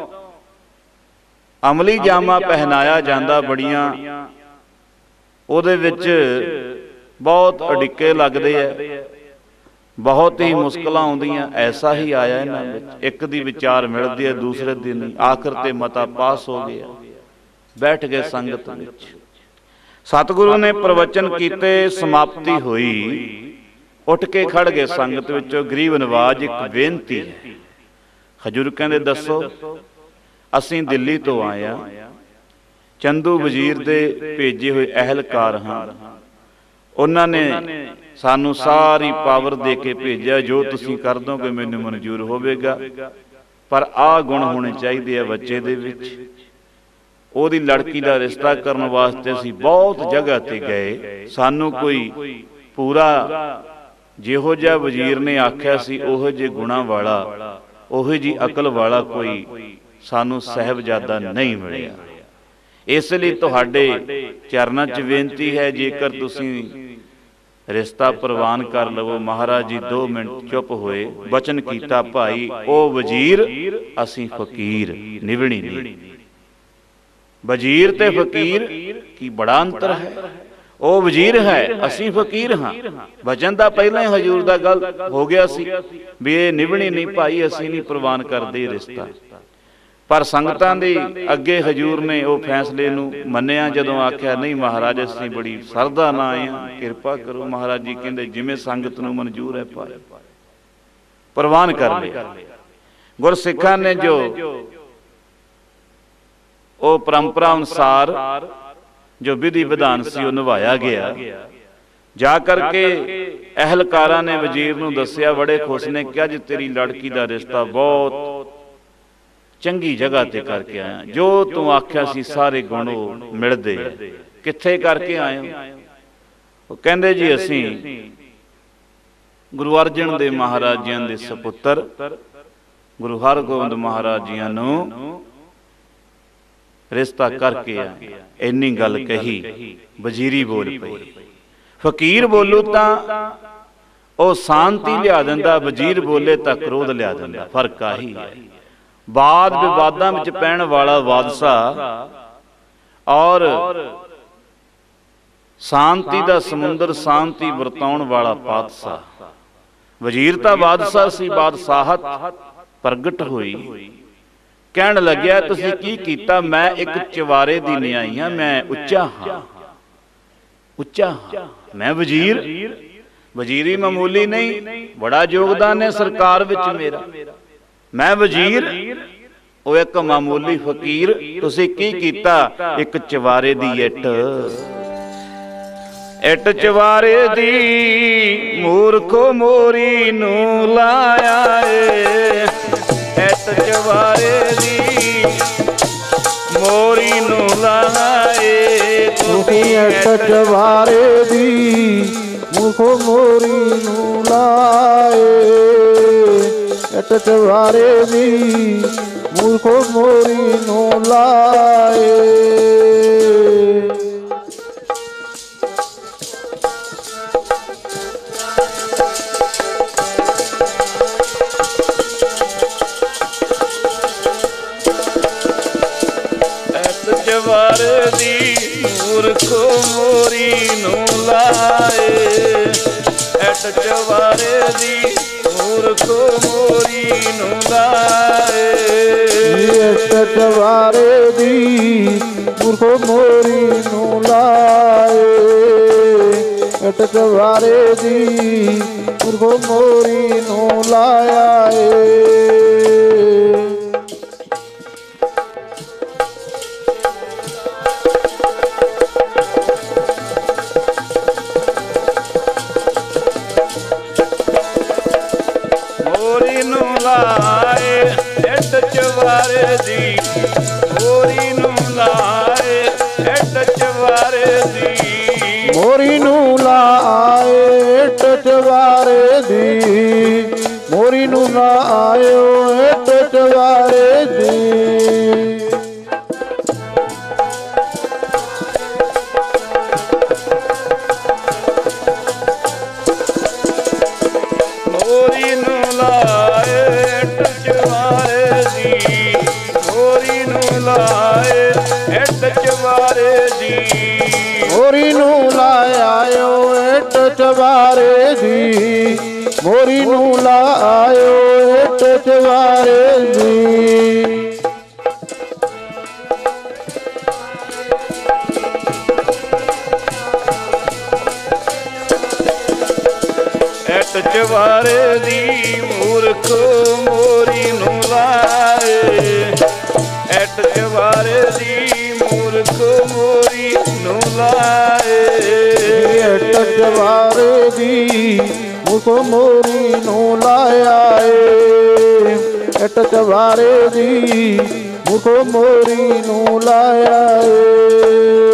अमली जामा पहनाया जांदा, बड़ियां ओदे विच बहुत अडिक्के लगदे है, बहुत ही मुश्किलां आउंदियां। ऐसा ही आया इन्हां विच, एक दी विचार मिलदी है, दूसरे दी नहीं। आखिर ते मता पास हो गया, बैठ गए संगत विच। सतगुरु ने प्रवचन कीते, समाप्ति हुई, उठ के खड़ गए संगत विचों। गरीब नवाज एक बेनती है। हजूर कहंदे दसो, असीं दिल्ली तो आए हां, चंदू वजीर दे भेजे हुए अहलकार हां, उन्हां ने सानू सारी पावर दे के भेजा, जो तुसीं कर दोगे मैनूं मंजूर होवेगा, पर आ गुण होने चाहिए है बच्चे दे विच। ओदी लड़की दा रिश्ता करन वास्ते असीं बहुत जगह ते गए, सानू कोई पूरा जिहो जिहा वजीर ने आख्या सी ओहो जे गुणां वाला, ओहो जी अकल वाला कोई सानू साहिबजादा नहीं मिलिया। इसलिए तुहाडे चरनां च बेनती है, जेकर तुसीं रिश्ता प्रवान कर लवो। महाराज जी दो मिनट चुप होए, बचन कीता, भाई ओ वजीर असीं फकीर, निवणी नहीं। वजीर ते फकीर की बड़ा अंतर है। ओ वजीर है, असीं फकीर हाँ। वचन दा पहला ही हजूर दा गल हो गया सी भी ये निवणी नहीं भाई, असीं नहीं प्रवान करदे रिश्ता। पर संगतां दे अगे हजूर ने वो फैसले नूं मन्निया। जदों आख्या नहीं महाराज असीं बड़ी सरदा ना आए हां, किरपा करो। महाराज जी कहंदे जिवें संगत नूं मंजूर है भाई, प्रवान कर लिया। गुरसिखां ने जो वो परंपरा अनुसार जो विधि विधान सी निभाया गया। जा करके अहलकारा ने वजीर नूं दस्सिया, बड़े खुश ने कहा जी तेरी लड़की का रिश्ता बहुत चंगी जगह ते करके आया, जो तू आख्या सी सारे गुण मिलदे। कित्थे करके आए हो? कहंदे जी असीं गुरु अर्जन देव महाराज जी दे सपुत्र गुरु हरगोबिंद महाराज जी नूं रिश्ता करके आए। इन्नी गल कही, वजीरी बोल पई। फकीर बोलू तां ओ शांति लिया दिंदा, वजीर बोले तां क्रोध लिया दिंदा। फर्क आही है। वाद विवादां विच पैण वाला बादशाह और शांति दा समुंदर, शांति वरताउण वाला पातशाह। वजीर तां बादशाह सी, बादशाहत प्रगट हुई। कहण लग्या तुसीं की कीता? मैं एक चवारे दी न्याई हां, मैं उच्चा हां, उच्चा हां। मैं वजीर, वजीरी मामूली नहीं, बड़ा योगदान है सरकार विच मेरा। मैं वजीर, वो एक मामूली फकीर। तुसीं की कीता? एक चवारे दी इट, इट चवारे दी मूर्खो मोरी नूं लाया ए। इट चवारे दी मोरी नूं लाए, तुसीं इट चवारे दी मूर्खो मोरी नूं लाए। इट चवारे दी मूर्खो मोरी नूं लाए। चवारे दी मूर्खो मोरी नूं लाए। इट चवारे दी मूर्खो मोरी नूं लाए। ਚਵਾਰੇ ਦੀ ਮੂਰਖੋ ਮੋਰੀ ਨੂੰ ਲਾਏ। ਇਟ ਚਵਾਰੇ ਦੀ ਮੂਰਖੋ ਮੋਰੀ ਨੂੰ ਲਾਇਆ ਏ। ਮੋਰੀ ਨੂੰ ਲਾਏ ਇੱਟ ਚਵਾਰੇ ਦੀ, ਮੋਰੀ ਨੂੰ ਲਾਏ ਇੱਟ ਚਵਾਰੇ ਦੀ, ਮੋਰੀ ਨੂੰ ਲਾਏ ਇੱਟ ਚਵਾਰੇ ਦੀ, ਮੋਰੀ ਨੂੰ ਲਾਇਓ ਇੱਟ ਚਵਾਰੇ ਦੀ। ਮੋਰੀ ਨੂੰ ਲਾਏ ਇੱਟ ਚਵਾਰੇ ਦੀ, ਮੋਰੀ ਨੂੰ ਲਾਏ ਇੱਟ ਚਵਾਰੇ ਦੀ, ਮੋਰੀ ਨੂੰ ਲਾਇਓ ਇੱਟ ਚਵਾਰੇ ਦੀ, ਮੋਰੀ ਨੂੰ ਲਾਇਓ ਇੱਟ ਚਵਾਰੇ ਦੀ। ਇੱਟ ਚਵਾਰੇ ਦੀ ਮੂਰਖ ਮੋਰੀ ਨੂੰ ਲਾਏ, ਇੱਟ ਚਵਾਰੇ ਦੀ ਮੂਰਖ ਮੋਰੀ ਨੂੰ ਲਾਏ। ਇੱਟ ਚਵਾਰੇ ਦੀ ਮੂਰਖ ਮੋਰੀ ਨੂੰ ਲਾਇਆ ਏ। ਇੱਟ ਚਵਾਰੇ ਦੀ ਮੂਰਖ ਮੋਰੀ ਨੂੰ ਲਾਇਆ ਏ।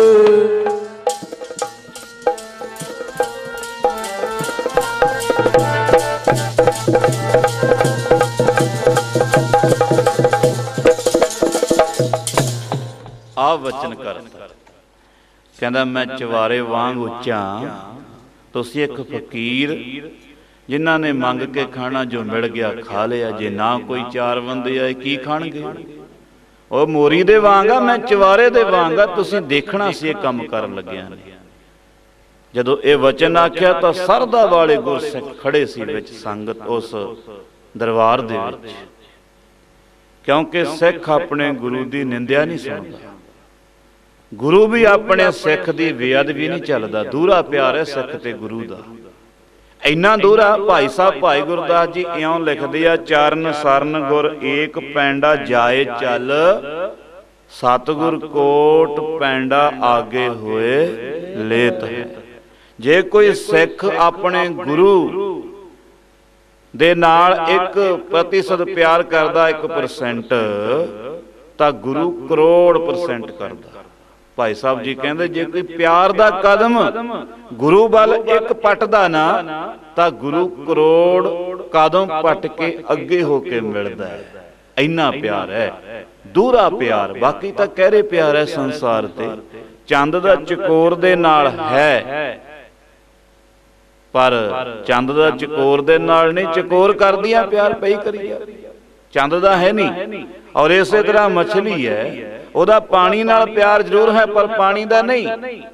ਆ ਵਚਨ ਕਰਤਾ, ਕਹਿੰਦਾ ਮੈਂ ਚਵਾਰੇ ਵਾਂਗ ਉੱਚਾ। ਤੁਸੀਂ ਇੱਕ ਫਕੀਰ ਜਿਨ੍ਹਾਂ ਨੇ ਮੰਗ ਕੇ ਖਾਣਾ, ਜੋ ਮਿਲ ਗਿਆ ਖਾ ਲਿਆ, ਜੇ ਨਾ ਕੋਈ ਚਾਰ ਬੰਦੇ ਆਏ ਕੀ ਖਾਣਗੇ? ਉਹ ਮੋਰੀ ਦੇ ਵਾਂਗ ਆ, ਮੈਂ ਚਵਾਰੇ ਦੇ ਵਾਂਗ ਆ। ਤੁਸੀਂ ਦੇਖਣਾ ਸੀ ਇਹ ਕੰਮ ਕਰਨ ਲੱਗਿਆ ਨੇ। ਜਦੋਂ ਇਹ ਵਚਨ ਆਖਿਆ ਤਾਂ ਸਰਦਾ ਵਾਲੇ ਗੁਰਸਿੱਖ ਖੜੇ ਸੀ ਵਿੱਚ ਸੰਗਤ ਉਸ ਦਰਬਾਰ ਦੇ ਵਿੱਚ, ਕਿਉਂਕਿ ਸਿੱਖ ਆਪਣੇ ਗੁਰੂ ਦੀ ਨਿੰਦਿਆ ਨਹੀਂ ਸੁਣਦਾ। ਗੁਰੂ ਵੀ ਆਪਣੇ ਸਿੱਖ ਦੀ ਬੇਅਦਬੀ ਨਹੀਂ ਚੱਲਦਾ। ਦੂਰਾ ਪਿਆਰ ਹੈ ਸਿੱਖ ਤੇ ਗੁਰੂ ਦਾ, ਇੰਨਾ ਦੂਰਾ। ਭਾਈ ਸਾਹਿਬ ਭਾਈ ਗੁਰਦਾਸ ਜੀ ਇਉਂ ਲਿਖਦੇ ਆ, ਚਰਨ ਸਰਨ ਗੁਰ ਏਕ ਪੈਂਡਾ ਜਾਏ ਚੱਲ, ਸਤਿਗੁਰ ਕੋਟ ਪੈਂਡਾ ਆਗੇ ਹੋਏ ਲੇਤ ਹੈ। ਜੇ ਕੋਈ ਸਿੱਖ ਆਪਣੇ ਗੁਰੂ ਦੇ ਨਾਲ ਇੱਕ ਪ੍ਰਤੀਸ਼ਤ ਪਿਆਰ ਕਰਦਾ, ਇੱਕ ਪਰਸੈਂਟ, ਤਾਂ ਗੁਰੂ ਕਰੋੜ ਪਰਸੈਂਟ ਕਰਦਾ। ਭਾਈ ਸਾਹਿਬ ਜੀ ਕਹਿੰਦੇ ਜੇ ਕੋਈ ਪਿਆਰ ਦਾ ਕਦਮ ਗੁਰੂ ਵੱਲ ਇੱਕ ਪੱਟਦਾ ਨਾ, ਤਾਂ ਗੁਰੂ ਕਰੋੜ ਕਦਮ ਪੱਟ ਕੇ ਅੱਗੇ ਹੋ ਕੇ ਮਿਲਦਾ ਹੈ। ਇੰਨਾ ਪਿਆਰ ਹੈ, ਦੂਰਾ ਪਿਆਰ। ਬਾਕੀ ਤਾਂ ਕਹਿਰੇ ਪਿਆਰ ਹੈ ਸੰਸਾਰ ਤੇ, ਚੰਦ ਦਾ ਚਕੋਰ ਦੇ ਨਾਲ ਹੈ, ਪਰ ਚੰਦ ਦਾ ਚਕੋਰ ਦੇ ਨਾਲ ਨਹੀਂ, ਚਕੋਰ ਕਰਦੀਆਂ ਪਿਆਰ ਪਈ ਕਰੀ ਜਾ। ਚੰਦ ਦਾ ਹੈ ਨਹੀਂ। ਔਰ ਇਸੇ ਤਰ੍ਹਾਂ ਮਛਲੀ ਹੈ, ਉਹਦਾ ਪਾਣੀ ਨਾਲ ਪਿਆਰ ਜ਼ਰੂਰ ਹੈ ਪਰ ਪਾਣੀ ਦਾ ਨਹੀਂ।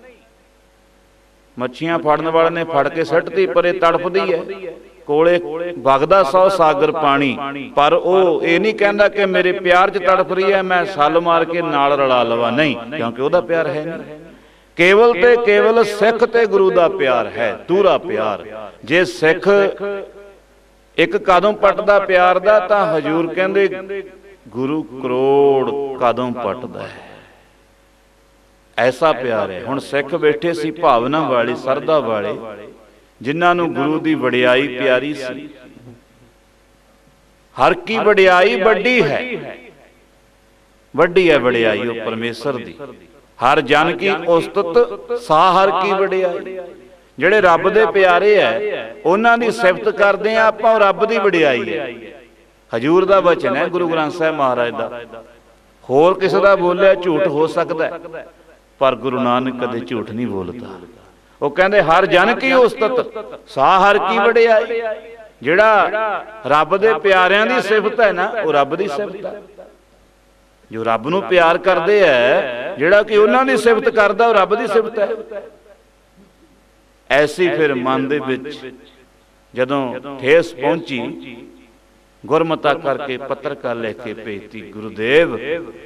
ਮੱਛੀਆਂ ਫੜਨ ਵਾਲੇ ਨੇ ਫੜ ਕੇ ਸੁੱਟਦੀ, ਪਰ ਇਹ ਤੜਫਦੀ ਹੈ। ਕੋਲੇ ਵਗਦਾ ਸੌ ਸਾਗਰ ਪਾਣੀ, ਪਰ ਉਹ ਇਹ ਨਹੀਂ ਕਹਿੰਦਾ ਕਿ ਮੇਰੇ ਪਿਆਰ 'ਚ ਤੜਫ ਰਹੀ ਹੈ, ਮੈਂ ਸੱਲ ਮਾਰ ਕੇ ਨਾਲ ਰਲਾ ਲਵਾਂ। ਨਹੀਂ, ਕਿਉਂਕਿ ਉਹਦਾ ਪਿਆਰ ਹੈ ਨਹੀਂ। ਕੇਵਲ ਤੇ ਕੇਵਲ ਸਿੱਖ ਤੇ ਗੁਰੂ ਦਾ ਪਿਆਰ ਹੈ, ਦੂਰਾ ਪਿਆਰ। ਜੇ ਸਿੱਖ ਇੱਕ ਕਦਮ ਪੱਟਦਾ ਪਿਆਰ ਦਾ, ਤਾਂ ਹਜੂਰ ਕਹਿੰਦੇ ਗੁਰੂ ਕਰੋੜ ਕਦਮ ਪੱਟਦਾ ਹੈ। ਐਸਾ ਪਿਆਰ ਹੈ। ਹੁਣ ਸਿੱਖ ਬੈਠੇ ਸੀ ਭਾਵਨਾ ਵਾਲੇ, ਸਰਦਾ ਵਾਲੇ, ਜਿਨ੍ਹਾਂ ਨੂੰ ਗੁਰੂ ਦੀ ਵਡਿਆਈ ਪਿਆਰੀ ਸੀ। ਹਰ ਕੀ ਵਡਿਆਈ ਵੱਡੀ ਹੈ, ਵੱਡੀ ਹੈ ਵਡਿਆਈ ਉਹ ਪਰਮੇਸ਼ਰ ਦੀ। ਹਰ ਜਨ ਕੀ ਉਸਤਤ ਸਾ ਹਰ ਕੀ ਵਡਿਆਈ। ਜਿਹੜੇ ਰੱਬ ਦੇ ਪਿਆਰੇ ਹੈ ਉਹਨਾਂ ਦੀ ਸਿਫਤ ਕਰਦੇ ਆ ਆਪਾਂ, ਉਹ ਰੱਬ ਦੀ ਵਡਿਆਈ ਹੈ। ਹਜੂਰ ਦਾ ਵਚਨ ਹੈ, ਗੁਰੂ ਗ੍ਰੰਥ ਸਾਹਿਬ ਮਹਾਰਾਜ ਦਾ। ਹੋਰ ਕਿਸੇ ਦਾ ਬੋਲਿਆ ਝੂਠ ਹੋ ਸਕਦਾ, ਪਰ ਗੁਰੂ ਨਾਨਕ ਕਦੇ ਝੂਠ ਨਹੀਂ ਬੋਲਦਾ। ਉਹ ਕਹਿੰਦੇ ਹਰ ਜਨ ਕੀ ਉਸਤਤ ਸਾ ਹਰ ਕੀ ਵਡਿਆਈ। ਜਿਹੜਾ ਰੱਬ ਦੇ ਪਿਆਰਿਆਂ ਦੀ ਸਿਫਤ ਹੈ ਨਾ, ਉਹ ਰੱਬ ਦੀ ਸਿਫਤ ਹੈ। ਜੋ ਰੱਬ ਨੂੰ ਪਿਆਰ ਕਰਦੇ ਹੈ, ਜਿਹੜਾ ਕਿ ਉਹਨਾਂ ਦੀ ਸਿਫਤ ਕਰਦਾ, ਉਹ ਰੱਬ ਦੀ ਸਿਫਤ ਹੈ। ਐਸੀ ਫਿਰ ਮਨ ਦੇ ਵਿੱਚ ਜਦੋਂ ਠੇਸ ਪਹੁੰਚੀ, गुरमता करके पत्रकार लिख के भेजती। गुरुदेव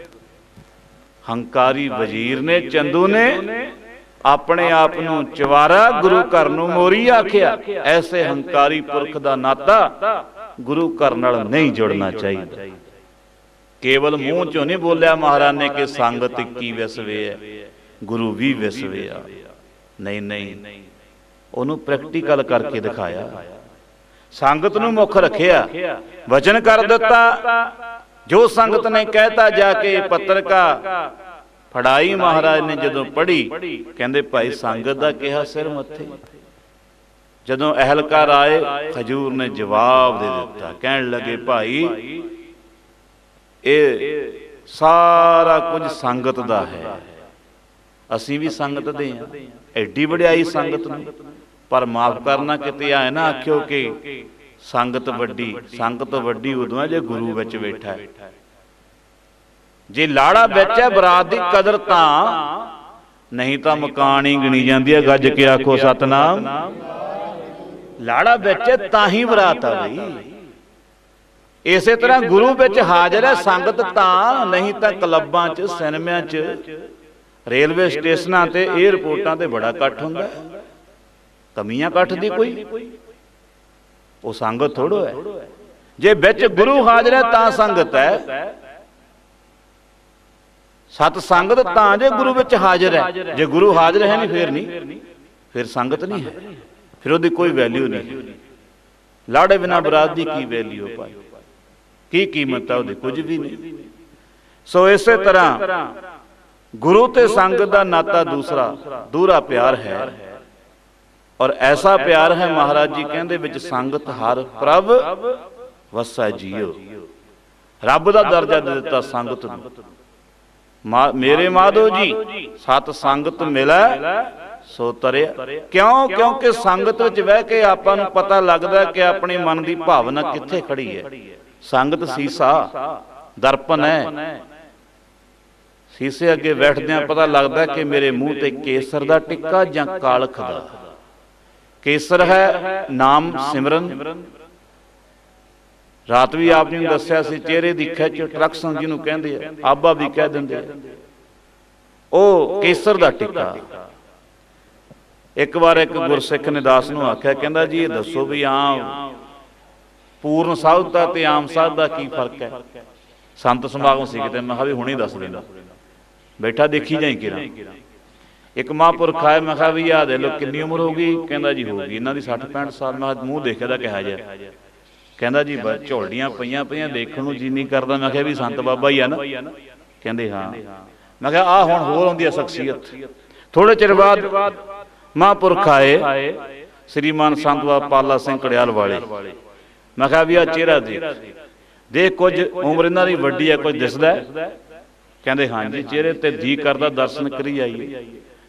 हंकारी वजीर ने चंदू ने अपने आप नूं चवारा गुरु घर नूं मोरी आखिया। ऐसे हंकारी पुरख दा नाता गुरु घर नाल नहीं जुड़ना चाहिए। केवल मूँह चों नहीं बोलिया महाराज ने कि संगत इक्की विसवे है, गुरु भी विसवे आ। नहीं नहीं, उन्होंने प्रैक्टिकल करके दिखाया। संगत नूं मुख रखिया, वचन कर दिता। जो संगत ने कहता जाके पत्रका फड़ाई महाराज ने जदों पढ़ी, कहंदे भाई संगत दा कहा सिर मत्थे। जदों अहलकार आए हजूर ने जवाब दे दिता। कहन लगे भाई ये सारा कुछ संगत दा है, असीं भी संगत दे हां। एडी वड्याई संगत नूं, पर माफ करना किते आए ना आखियो कि संगत वड्डी। संगत वड्डी उदों है जे गुरु विच बैठा है। जे लाड़ा विच है बरात दी कदर तां, नहीं तां मकान ही गिनी जांदी है। गज के आखो सतनाम। लाड़ा विच है तां ही बरात आ गई। इसे तरह गुरु विच हाजिर है संगत तां, नहीं तां क्लबां च, सिनेमिਆਂ च, रेलवे स्टेशनां ते एयरपोर्टां ते बड़ा इकट्ठ हुंदा है। कमियां कट्ठ दी कोई वो संगत थोड़ो है। जे विच गुरु हाजिर है तां संगत है। सत संगत तां जे गुरु विच हाजिर है। जे गुरु हाजिर है नहीं फिर नहीं, फिर संगत नहीं है, फिर उसकी कोई वैल्यू नहीं। लाड़े बिना बरात की की वैल्यू पाई, की कीमत है उसकी, कुछ भी नहीं। सो इस तरह गुरु ते संगत का नाता दूसरा दूरा प्यार है। और ऐसा प्यार है महाराज जी कहते विच संगत हर प्रभ वसै जियो। रब का दर्जा दे दिता संगत नूं। मेरे माधो जी सत संगत मिलै सो तरिया। क्यों? क्योंकि संगत विच बह के आपां नूं पता लगदा कि अपने मन की भावना कित्थे खड़ी है। संगत सीसा दर्पण है। शीशे अगे बैठदियां पता लगदा कि मेरे मूँह ते केसर दा टिक्का जां कालख दा। केसर है नाम सिमरन। रात भी आप जी दस्या सी चेहरे की खिच ट्रक्सन जिन्होंने कहते हैं, आबा भी कह देंगे, ओ केसर दा टिक्का। एक बार एक गुरसिख ने दास नूं आख्या, कहंदा जी ये दसो भी आम पूर्ण साध दा ते आम साध दा की फर्क है। संत समागम सी किते, मैं भी हुणे दस देना, बैठा देखी जाई किरा। एक महापुरख आए, मैं कहा भी आ दे लो कितनी उम्र हो गई? कहंदा जी होगी इन्हां दी साठ पैंठ साल। मैं मूँह देखिया दा कहा जा, कहंदा जी झोलियां पईयां पईयां देखण नूं जी नहीं करदा। मैं कहा भी संत बाबा ही आ ना? कहंदे हाँ। मैं कहा आ हुण होर आउंदी है शख्सियत। थोड़े चिर बाद महापुरख आए श्रीमान संत बाबा पाला सिंह कड़ियाल वाले। मैं कहा भी आ चेहरा देख देख, कुछ उम्र इन्हां दी वड्डी है, कुछ दिसदा है? कहंदे हाँ जी, चेहरे ते जी करदा दर्शन करी आईए।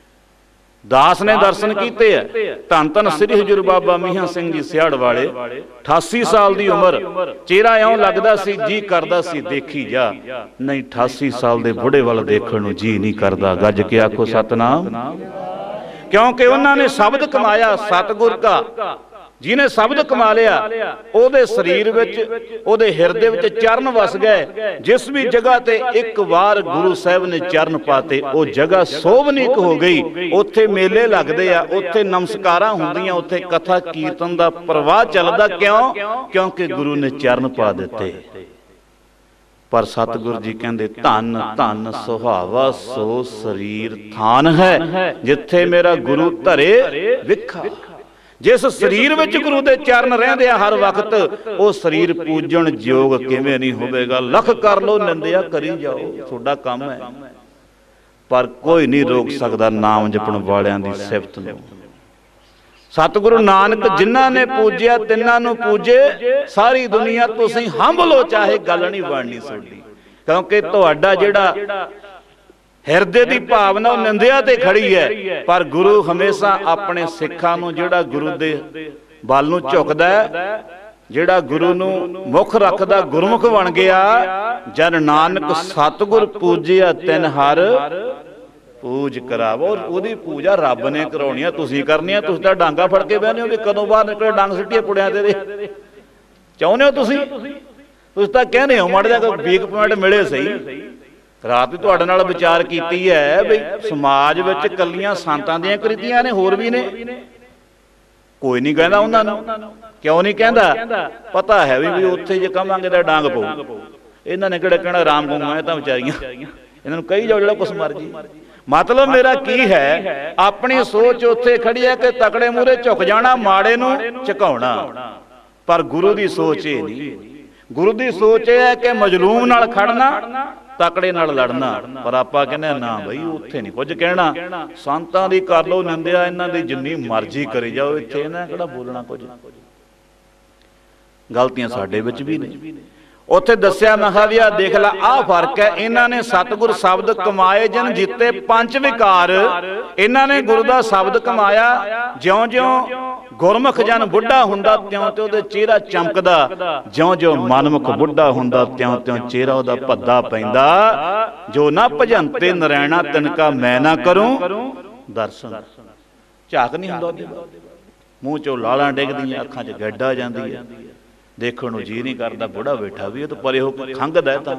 दास ने दर्शन किते है। धन धन श्री हजूर बाबा मीहां सिंह जी सियाड़ वाले, अठासी साल की उम्र। चेहरा इउं लगदा सी जी करदा सी देखी जा। नहीं, अठासी साल दे बुढ़े वाल देखण नूं जी नहीं करदा। गज के आखो सतनाम। क्योंकि उन्होंने शब्द कमाया सतगुर का। जिन्हें शब्द कमा लिया, ओदे शरीर विच, ओदे हिरदे विच चरण वस गए। जिस भी जगह ते एक बार गुरु साहब ने चरण पाते, वो जगह सोभनीक हो गई। उत्थे मेले लगदे आ, उत्थे नमस्कारां हुंदियां, उत्थे कथा कीर्तन दा प्रवाह चलदा। क्यों? क्योंकि गुरु ने चरण पा दिते। पर सतगुरु जी कहंदे धन धन सुहावा सो शरीर थान है, जिथे मेरा गुरु धरे विखा। जिस शरीर विच गुरु दे चरण रहिंदे आ हर वक्त, वो शरीर पूजन योग किवें नहीं होवेगा। लख कर लो निंदिया करी जाओ, तुहाडा काम है। पर कोई नहीं रोक सकदा नाम जपण वालियां दी सिफत नूं। सतगुरु नानक जिन्हां ने पूजिया तिन्हां नूं पूजे सारी दुनिया। तुसीं हंभ लो चाहे गल नहीं बननी सोडी, क्योंकि तुहाडा जिहड़ा हिरदे की भावना निंदिया ते खड़ी है। पर गुरु हमेशा अपने सिखां नूं जिहड़ा गुरु दे बल नूं झुकदा है, जिहड़ा गुरु नूं मुख रखदा गुरमुख बन गया। जन नानक सतगुर पूजिया तिन हर पूज करावो। और उहदी पूजा रब ने कराउणी है, तुसीं करनी है। तुसीं तां डांगा फड़ के बहने हो कि कदों बाहर निकले डंग सिੱਟੀਏ पुड़ियां ते चाहुंदे हो तुसीं? ਤੁਸੀਂ ਤਾਂ ਕਹਿੰਦੇ ਹੋ ਮਾੜਾ ਜਿਹਾ ਵੀਕ ਪੁਆਇੰਟ ਮਿਲੇ ਸਹੀ। ਰਾਤ ਵੀ ਤੁਹਾਡੇ ਨਾਲ ਵਿਚਾਰ ਕੀਤੀ ਹੈ ਵੀ ਸਮਾਜ ਵਿੱਚ ਕੱਲੀਆਂ ਸੰਤਾਂ ਦੀਆਂ ਕ੍ਰਿਤੀਆਂ ਨੇ, ਹੋਰ ਵੀ ਨੇ। ਕੋਈ ਨਹੀਂ ਕਹਿੰਦਾ ਉਹਨਾਂ ਨੂੰ, ਕਿਉਂ ਨਹੀਂ ਕਹਿੰਦਾ? ਪਤਾ ਹੈ ਵੀ ਵੀ ਉੱਥੇ ਜੇ ਕਵਾਂਗੇ ਤਾਂ ਡਾਂਗ ਪਊ। ਇਹਨਾਂ ਨੇ ਕਿਹੜਾ ਕਹਿਣਾ ਰਾਮ ਗਊਆਂ, ਇਹ ਤਾਂ ਵਿਚਾਰੀਆਂ, ਇਹਨਾਂ ਨੂੰ ਕਹੀ ਜਾਓ ਜਿਹੜਾ ਕੁਛ ਮਰਜੀ। ਮਤਲਬ ਮੇਰਾ ਕੀ ਹੈ, ਆਪਣੀ ਸੋਚ ਉੱਥੇ ਖੜੀ ਹੈ ਕਿ ਤਕੜੇ ਮੂਹਰੇ ਝੁਕ ਜਾਣਾ, ਮਾੜੇ ਨੂੰ ਝੁਕਾਉਣਾ। ਪਰ ਗੁਰੂ ਦੀ ਸੋਚ ਇਹ ਨਹੀਂ। ਗੁਰੂ ਦੀ ਸੋਚ ਇਹ ਹੈ ਕਿ ਮਜਲੂਮ ਨਾਲ ਖੜਨਾ, ਤਕੜੇ ਨਾਲ ਲੜਨਾ। ਪਰ ਆਪਾਂ ਕਹਿੰਦੇ ਨਾ ਬਈ ਉੱਥੇ ਨਹੀਂ ਕੁਝ ਕਹਿਣਾ। ਸੰਤਾਂ ਦੀ ਕਰ ਲਓ ਨਿੰਦਿਆ, ਇਹਨਾਂ ਦੀ ਜਿੰਨੀ ਮਰਜ਼ੀ ਕਰੀ ਜਾਓ, ਇੱਥੇ ਇਹਨਾਂ ਕਿਹੜਾ ਬੋਲਣਾ ਕੁਝ। ਗਲਤੀਆਂ ਸਾਡੇ ਵਿੱਚ ਵੀ ਨੇ। ਉੱਥੇ ਦੱਸਿਆ ਮੈਂ ਕਿਹਾ ਵੀ ਆ ਦੇਖ ਲੈ, ਆਹ ਫਰਕ ਹੈ। ਇਹਨਾਂ ਨੇ ਸਤਿਗੁਰ ਸ਼ਬਦ ਕਮਾਏ ਜਿਨ ਜਿੱਤੇ ਪੰਜ ਵਿਕਾਰ। ਇਹਨਾਂ ਨੇ ਗੁਰੂ ਦਾ ਸ਼ਬਦ ਕਮਾਇਆ। ਜਿਉਂ ਜਿਉਂ ਗੁਰਮੁਖ ਜਨ ਬੁੱਢਾ ਹੁੰਦਾ, ਤਿਉਂ ਤਿਉਂ ਉਹਦੇ ਚਿਹਰਾ ਚਮਕਦਾ। ਜਿਉਂ ਜਿਉਂ ਮਨਮੁਖ ਬੁੱਢਾ ਹੁੰਦਾ, ਤਿਉਂ ਤਿਉਂ ਚਿਹਰਾ ਉਹਦਾ ਭੱਦਾ ਪੈਂਦਾ। ਜੋ ਨਾ ਭਜੰਤੇ ਨਰੈਣਾ ਤਿਨਕਾ ਮੈਂ ਨਾ ਕਰੂੰ ਦਰਸ਼ਨ। ਝਾਕ ਨਹੀਂ ਹੁੰਦਾ ਉਹਦੇ, ਮੂੰਹ ਚੋਂ ਲਾਲਾਂ ਡਿੱਗਦੀਆਂ, ਅੱਖਾਂ 'ਚ ਗੱਡ ਆ ਜਾਂਦੀ ਹੈ, ਦੇਖਣ ਨੂੰ ਜੀ ਨਹੀਂ ਕਰਦਾ। ਬੁੜਾ ਬੈਠਾ ਵੀ ਉਹ ਤਾਂ ਪਰੇ ਹੋ ਕੇ ਖੰਘਦਾ। ਤਾਂ